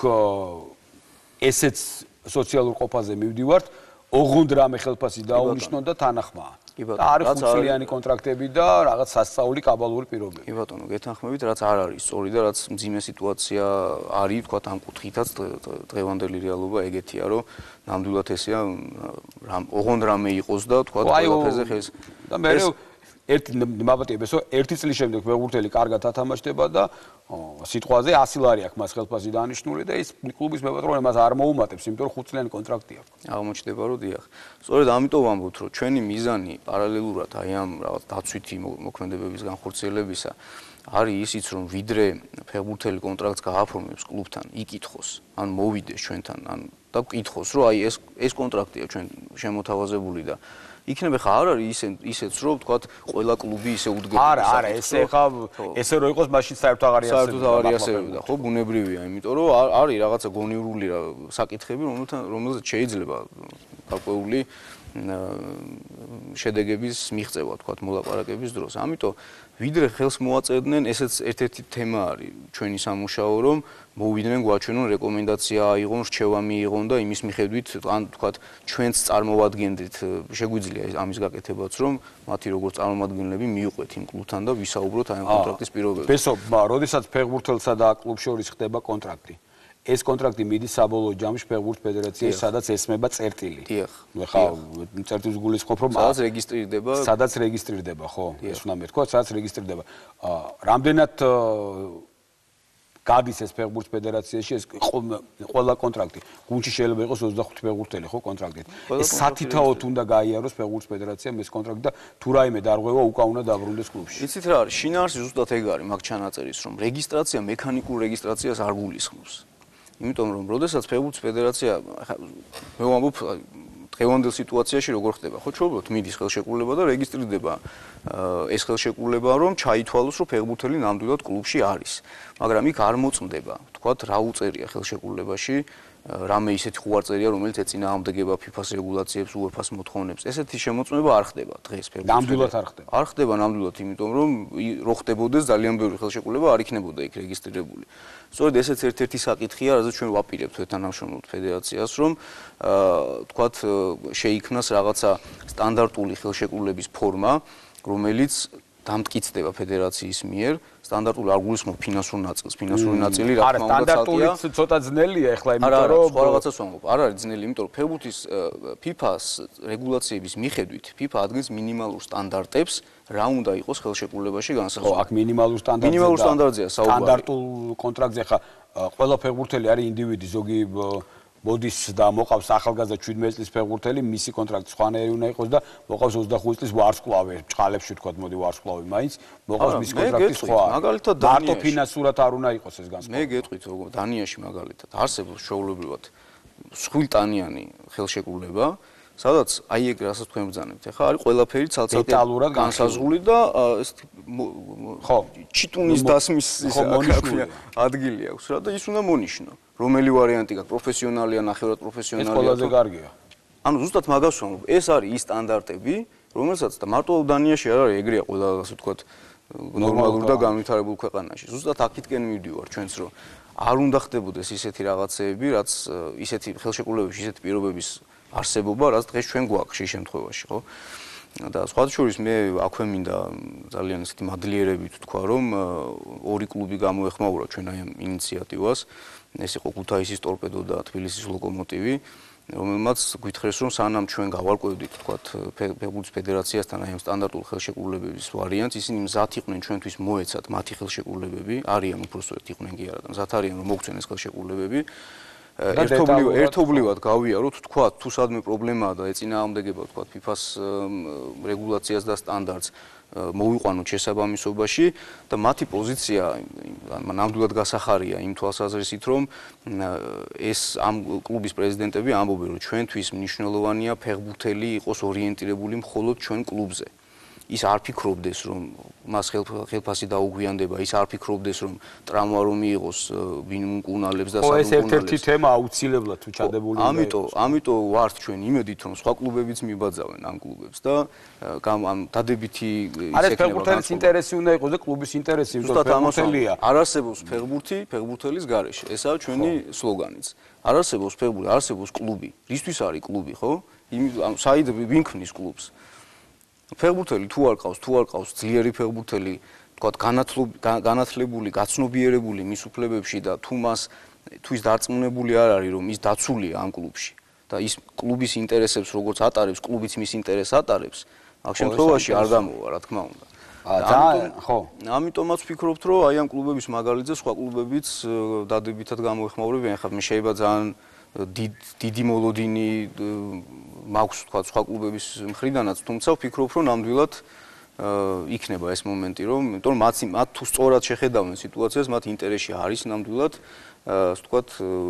ესეც სოციალურ ყოფაზე მივდივართ, ოღონდ რამე ხელფასი დაუნიშნონ და თანახმაა. და არის ხუთწლიანი კონტრაქტები და რაღაც სასწაული კაბალური პირობები. კი ბატონო, გეთანხმებით, რაც არ არის სწორი და რაც მძიმე სიტუაცია არის, თქვათ ამ კუთხითაც დღევანდელი რეალობა ეგეთია, რომ ნამდვილად ესეა, ოღონდ რამე იყოს და თქვათ ყველაფერზე ხეს. და მე მაბატია ბესო, ერთი წლის შემდეგ ფეხბურთელი კარგად ათამაშდება და სიტყვაზე 100 ლარი აქვს მას ხელფასი დანიშნული და ის კლუბის მეპატრონე მას არ მოუმატებს, იმიტომ რომ 5 წლიანი კონტრაქტი აქვს. აღმოჩნდება, რომ დიახ. სწორედ ამიტომ ვამბობთ, რომ ჩვენი მიზანი პარალელურად აი ამ რაღაც დაცვითი მოქმედებების განხორციელებისა არის ისიც, რომ ვიდრე ფეხბურთელი კონტრაქტს გააფორმებს კლუბთან, იკითხოს, ან მოვიდეს ჩვენთან, ან და გკითხოს, რომ აი ეს კონტრაქტია ჩვენ შემოთავაზებული და იქნება ხა არ არის ისეც რომ თქვათ ყველა კლუბი ისე უდგება. არა, ესე რომ იყოს მაშინ საერთოდ აღარ იასებებდა, ხო, ბუნებრივია, იმიტომ რომ არის რაღაცა გონივრული საკითხები, რომელზეც შეიძლება გარკვეული შედეგების მიღწევა, თქვათ, მოლაპარაკების დროს. ამიტომ ვიდრე ხელს მოაწერდნენ, ესეც ერთ-ერთი თემა არის ჩვენი სამუშაო, რომ მოვიდნენ, გვაჩვენონ რეკომენდაცია აიღონ, რჩევა მიიღონ და იმის მიხედვით, ან თქვათ, ჩვენც წარმოვადგენდით, შეგვიძლია ამის გაკეთებაც, რომ მათი როგორც წარმომადგენლები მიუყვეთ იმ კლუბთან და ვისაუბროთ აი ამ კონტრაქტის პირობებზე. ბესო, როდესაც ფეხბურთელსა და კლუბ შორის ხდება კონტრაქტი, ეს კონტრაქტი მიდის საბოლოო ჯამში ფეხბურთის ფედერაციაში, სადაც ესმება წერტილი. დიახ. ნუ ხა წერტილს გულისხმობ, რომ სადაც რეგისტრირდება, ხო? ეს უნდა მეთქვა, სადაც რეგისტრირდება. რამდენად გადის ეს ფეხბურთის ფედერაციაში ეს ყველა კონტრაქტი. გუნდში შეიძლება იყოს 25 ფეხბურთელი, ხო, კონტრაქტით. ეს სათითაოდ უნდა გაიაროს ფეხბურთის ფედერაციამ ეს კონტრაქტი და თუ რაიმე დარღვევა უკან უნდა დაბრუნდეს კლუბში. იცით რა არის? შინაარსი ზუსტად ეგ არის მაგ ჩანაწერის, რომ რეგისტრაცია მექანიკურ რეგისტრაციას არ გულისხმობს. იმიტომ რომ როდესაც ფეხბურთის ფედერაცია მე ვამბობ დღევანდელ სიტუაციაში როგორ ხდება? ხო, ჩვეულებრივ მიდის ხელშეკრულება და რეგისტრირდება ეს ხელშეკრულება, რომ ჩაითვალოს, რომ ფეხბურთელი ნამდვილად კლუბში არის. მაგრამ იქ არ მოწმდება, თქვათ, რა უწერია ხელშეკრულებაში, რამე ისეთი ხუარწერია, რომელიც ეწინააღმდეგება FIFA-ს რეგულაციებს, UEFA-ს მოთხოვნებს. ესეთი შემოწმება არ ხდება დღეს ფეხბურთში. ნამდვილად არ ხდება. არ ხდება ნამდვილად, იმიტომ რომ რო ხდებოდეს ძალიან ბევრი ხელშეკრულება არ იქნებოდა იქ რეგისტრირებული. სწორედ ესეც ერთ-ერთი საკითხია, რაზეც ჩვენ ვაპირებთ თანამშრომლობთ ფედერაციას, რომ თქვათ შეიქმნას რაღაცა სტანდარტული ხელშეკრულების ფორმა, რომელიც დამტკიცდება ფედერაციის მიერ, სტანდარტული არ გულისხმობ ფინანსურ ნაწილს. ფინანსური ნაწილი რა თქმა უნდა სტანდარტულიც ცოტა ძნელია ახლა, იმიტომ რომ სხვა რაღაცას ვამბობ. არ არის ძნელი, იმიტომ რომ ფეხბურთის FIFA-ს რეგულაციების მიხედვით FIFA ადგენს მინიმალურ სტანდარტებს, რა უნდა იყოს ხელშეკრულებაში განსაზღვრული. ხო, აქ მინიმალურ სტანდარტზეა საუბარი. სტანდარტულ კონტრაქტზე ხა ყველა ფეხბურთელი არის ინდივიდი, ზოგი მოდის და მოყავს ახალგაზრდა 17 წლის ფეხბურთელი, მისი კონტრაქტი სხვანაირი უნდა იყოს და მოყავს 25 წლის ვარსკვლავი, ჭყალებში თქვათ, მოდი ვარსკვლავი მაინც, მოყავს მისი კონტრაქტი სხვა. მაგალითად მარტო ფინანსურად არ უნდა იყოს ეს განსხვავება. მე გეტყვით, როგორ დანიაში მაგალითად არსებობს ჩვეულებრივად სხვილტანიანი ხელშეკრულება, სადაც აი ეგ რასაც თქვენ ბრძანებთ, ახლა არის ყველაფერი ცალ-ცალკე განსაზღვრული და ეს ხო, ჩიტუნის დასმის ადგილი აქვს რა და ის უნდა მონიშნო. რომელი ვარიანტი გაქვს, პროფესიონალი ან ნახევრად პროფესიონალი? ეს ყველაზე კარგია. ანუ ზუსტად მაგას ვამბობ, ეს არის ის სტანდარტები, რომელსაც და მარტო დანიაში არ არის, ეგრეა ყველა ასე ვთქვათ, ნორმალურ და განვითარებულ ქვეყანაში. ზუსტად აქეთკენ მივდივარ ჩვენც, რომ არ უნდა ხდებოდეს ისეთი რაღაცეები, რაც ისეთი ხელშეკრულებებში ისეთი პირობების არსებობა, რაც დღეს ჩვენ გვაქვს შე შემთხვევაში, ხო? და სხვათა შორის მე აქვე მინდა ძალიან ისეთი მადლიერებით ვთქვა, რომ ორი კლუბი გამოეხმაურა ჩვენ აი ამ ინიციატივას. ეს იყო ქუთაისის ტორპედო და თბილისის ლოკომოტივი, რომელმაც გვითხრეს, რომ სანამ ჩვენ გავარკვევდით, თქვათ, ფეხბურთის ფედერაციასთან აი ამ სტანდარტულ ხელშეკრულებების ვარიანტს, ისინი მზად იყვნენ ჩვენთვის მოეცათ მათი ხელშეკრულებები, არიან უпростоეთ იყვნენ კი არა და მზად არიან რომ მოგცენ ეს ხელშეკრულებები. ერთობლივად გავიაროთ, თქვათ, თუ სადმე პრობლემაა და ეწინააღმდეგება, თქვათ, FIFA-ს რეგულაციას და სტანდარტს მოვიყვანოთ შესაბამისობაში და მათი პოზიცია ნამდვილად გასახარია იმ თვალსაზრისით, რომ ეს ამ კლუბის პრეზიდენტები ამბობენ, რომ ჩვენთვის მნიშვნელოვანია ფეხბურთელი იყოს ორიენტირებული მხოლოდ ჩვენ კლუბზე. ის არ ფიქრობდეს, რომ მას ხელფასი დაუგვიანდება, ის არ ფიქრობდეს, რომ ტრამვა რომ მიიღოს ვინ უკუნალებს და ეს ერთ-ერთი თემა აუცილებლად თუ ჩადებული უნდა იყოს. ამიტომ ვართ ჩვენ იმედით, რომ სხვა კლუბებიც მიბაძავენ ამ კლუბებს და ამ დადებითი არის ფეხბურთელის ინტერესი უნდა იყოს და კლუბის ინტერესი, იმიტომ რომ ფეხბურთელია. არ არსებობს ფეხბურთი ფეხბურთელის გარეშე. ესაა ჩვენი სლოგანიც. არ არსებობს ფეხბურთი, არსებობს კლუბი. რისთვის არის კლუბი, ხო? საიდ ვინ ქმნის კლუბს? ფეხბურთელი თუ არ ყავს ძლიერი ფეხბურთელი, თქვათ, განათლებული, გაცნობიერებული მის უფლებებში და თუ ის დარწმუნებული არ არის, რომ ის დაცულია ამ კლუბში და ის კლუბის ინტერესებს როგორც ატარებს, კლუბიც მის ინტერესს ატარებს, აქ შემთხვევაში არ გამოვა, რა თქმა უნდა. ამიტომაც ვფიქრობთ, რომ აი ამ კლუბების მაგალითზე სხვა კლუბებიც დადებითად გამოეხმაურებიან. ახლა მე შეიძლება ძალიან დიდი მოლოდინი მაქვს თქვა სხვა კლუბების მხრიდანაც, თუმცა ვფიქრობ, რომ ნამდვილად იქნება ეს მომენტი, რომ იმიტომ რომ მათ თუ სწორად შეხედავენ სიტუაციას, მათ ინტერესში არის ნამდვილად ვთქვათ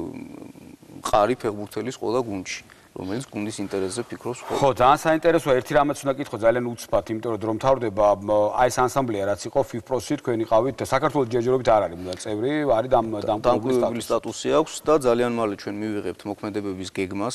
მყარი ფეხბურთელის ყველა გუნდში, რომელიც გუნდის ინტერესზე ფიქრობს. ხო, ძალიან საინტერესოა, ერთი რამაც უნდა გითხო ძალიან უცბად, იმიტომ რომ მთავრდება აი ეს ანსამბლია, რაც იყო FIFPro-ში, თქვენი ყავით, საქართველოს ჯერჯერობით არ არის წევრი, არის დამკვირვებლის სტატუსი აქვს და ძალიან მალე ჩვენ მივიღებთ მოქმედებების გეგმას,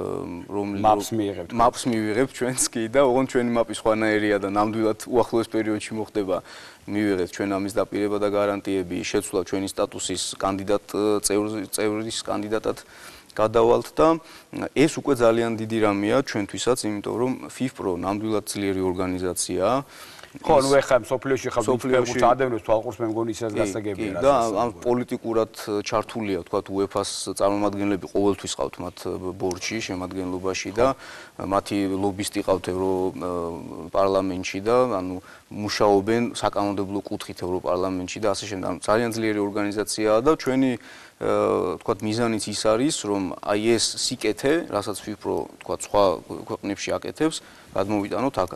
მაპს მივიღებთ ჩვენც კი და ოღონდ ჩვენი მაპი სხვანაირია და ნამდვილად უახლოეს პერიოდში მოხდება მივიღებთ ჩვენ ამის დაპირება და გარანტიები, შეცვლა ჩვენი სტატუსის წევრის კანდიდატად გადავალთ და ეს უკვე ძალიან დიდი რამეა ჩვენთვისაც, იმიტომ რომ FIFPro ნამდვილად ძლიერი ორგანიზაციაა. ხო, ნუ ეხლა სოფლიოში ხა ფეხბურთს ადევნებს თვალყურს, მე მგონი ისეც გასაგებია. და ამ პოლიტიკურად ჩართულია, თქვათ, UEFA-ს წარმომადგენლები ყოველთვის ყავთ მათ ბორდში, შემადგენლობაში და მათი ლობისტი ყავთ ევროპარლამენტში და ანუ მუშაობენ საკანონმდებლო კუთხით ევროპარლამენტში და ასე შემდეგ. ძალიან ძლიერი ორგანიზაციაა და ჩვენი თქვათ მიზანიც ის არის, რომ აი ეს სიკეთე, რასაც FIFPro თქვათ სხვა ქვეყნებში აკეთებს, გადმოვიტანოთ აქაც.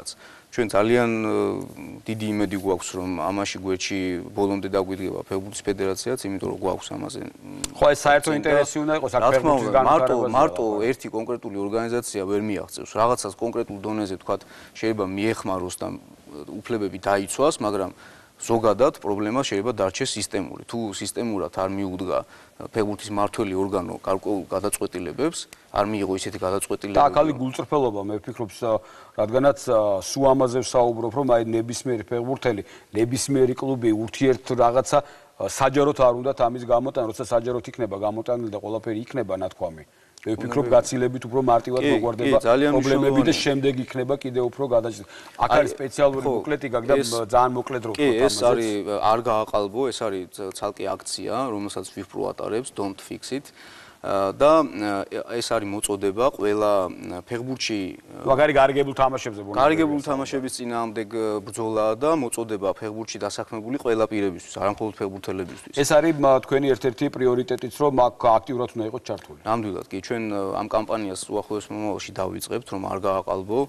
ჩვენ ძალიან დიდი იმედი გვაქვს, რომ ამაში გვერდში ბოლომდე დაგვიდგება ფეხბურთის ფედერაციაც, იმიტომ რომ გვაქვს ამაზე. ხო, ეს საერთო ინტერესი უნდა იყოს აქ ფეხბურთის განვითარებაზე. მარტო ერთი კონკრეტული ორგანიზაცია ვერ მიაღწევს. რაღაცას კონკრეტულ დონეზე თქვათ შეიძლება მიეხმაროს და უფლებები დაიცვას, მაგრამ ზოგადად პრობლემა შეიძლება დარჩეს სისტემური. თუ სისტემურად არ მიუდგა ფეხბურთის მმართველი ორგანო გარკვეულ გადაწყვეტილებებს, არ მიიღო ისეთი გადაწყვეტილებები. და აქ არის გულწრფელობა, მე ვფიქრობ, რადგანაც სულ ამაზე ვსაუბრობ, რომ აი ნებისმიერი ფეხბურთელი, ნებისმიერი კლუბი ურთიერთ რაღაცა საჯაროდ არ უნდათ ამის გამოტანა, როცა საჯაროდ იქნება გამოტანილი და ყველაფერი იქნება ნათქვამი. მე ვფიქრობ გაცილებით უფრო მარტივად მოგვარდება პრობლემები და შემდეგ იქნება კიდევ უფრო გადაჭრილი. აქ არის სპეციალური ბუკლეტი გაქვს და ძალიან მოკლედ რო ვთქვათ ამაზე. ეს არის არ გააყალბო, ეს არის ცალკე აქცია, რომელსაც FIFPro ატარებს, Don't Fix It. და ეს არის მოწოდება ყველა ფეხბურთში მაგარი გარიგებულ თამაშებზე გარიგებულ თამაშების წინააღმდეგ ბრძოლაა და მოწოდება ფეხბურთში დასაქმებული ყველა პირებისთვის, არა მხოლოდ ფეხბურთელებისთვის. ეს არის თქვენი ერთ-ერთი პრიორიტეტიც, რომ აქ აქტიურად უნდა იყოს ჩართული. ნამდვილად კი, ჩვენ ამ კამპანიას უახლოეს მომავალში დავიწყებთ, რომ არ გააყალბო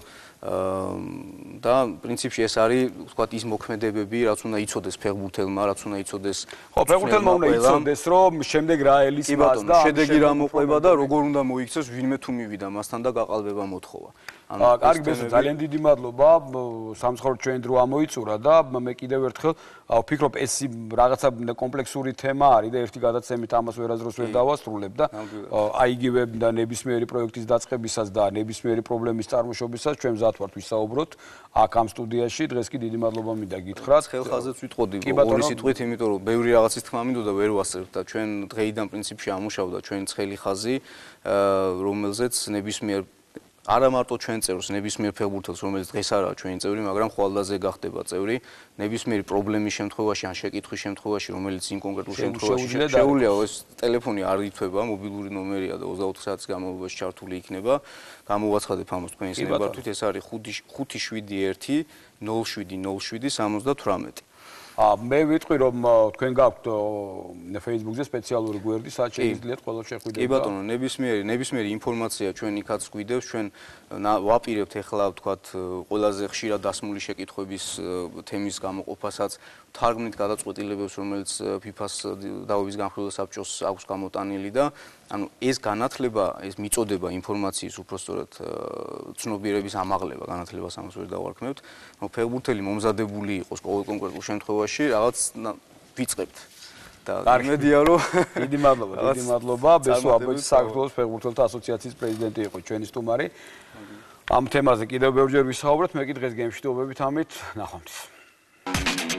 და პრინციპში ეს არის, ვთქვათ, ის მოქმედებები, რაც უნდა იცოდეს ფეხბურთელმა, რაც უნდა იცოდეს. ხო, ფეხბურთელმა უნდა იცოდეს, რომ შემდეგ რა ელის მას და შედეგი რა მოყვება და როგორ უნდა მოიქცეს ვინმე თუ მივიდა მასთან და გაყალბება მოთხოვა. კარგი ბესო, ძალიან დიდი მადლობა. სამწუხაროდ ჩვენი დრო ამოიწურა და მე კიდევ ერთხელ ვფიქრობ ეს რაღაცა კომპლექსური თემა არის და ერთი გადაცემით ამას ვერასდროს ვერ დავასრულებ და აი იგივე და ნებისმიერი პროექტის დაწყებისას და ნებისმიერი პრობლემის წარმოშობისას ჩვენ მზად ვართ ვისაუბროთ აქ ამ სტუდიაში. დღეს კი დიდი მადლობა მინდა გითხრათ. ხელხაზეც ვიტყოდი ორი სიტყვით, იმიტომ რომ ბევრი რაღაცის თქმა მინდოდა ვერ ვასწრებთ და ჩვენ დღეიდან პრინციპში ამუშავდა ჩვენი ცხელი ხაზი, რომელზეც ნებისმიერ არა მარტო ჩვენ წერს ნებისმიერ ფეხბურთელს, რომელიც დღეს არაა ჩვენი წევრი, მაგრამ ხვალდაზე გახდება წევრი, ნებისმიერი პრობლემის შემთხვევაში ან შეკითხვის შემთხვევაში, რომელიც იმ კონკრეტულ შემთხვევაში შეუძლია, ეს ტელეფონი არ ითვება, მობილური ნომერია და 24 საათის განმავლობაში ჩართული იქნება. გამოვაცხადებ ამას თქვენი ნებართვით, ეს არის 571 0707 78. მე ვიტყვი რომ თქვენ გაქვთ Facebook-ზე სპეციალური გვერდი, სადაც შეგიძლიათ ყველა შეხვიდეთ. კი ბატონო, ნებისმიერი ინფორმაცია ჩვენ იქაც გვიდევს, ჩვენ ვაპირებთ ახლა ვთქვათ ყველაზე ხშირად დასმული შეკითხვების თემის გამოყოფასაც, თარგმნით გადაწყვეტილებებს, რომელიც FIFA-ს დაავების განხილვის საბჭოს აქვს გამოტანილი და ანუ ეს განათლება, ეს მიწოდება ინფორმაციის უпростоრად ცნობიერების ამაღლება, განათლებას ამას ვერ დავარქმევთ, რომ ფეხბურთელი მომზადებული იყოს ყოველ კონკრეტულ შემთხვევაში რაღაც ვიწყებთ. და იმედია რომ დიდი მადლობა. ბესო აბაშიძე საქართველოს ფეხბურთელთა ასოციაციის პრეზიდენტი იყო ჩვენი სტუმარი. ამ თემაზე კიდევ ბევრჯერ ვისაუბრეთ, მე კი დღეს გემშვიდობებით ამით ნახვამდის.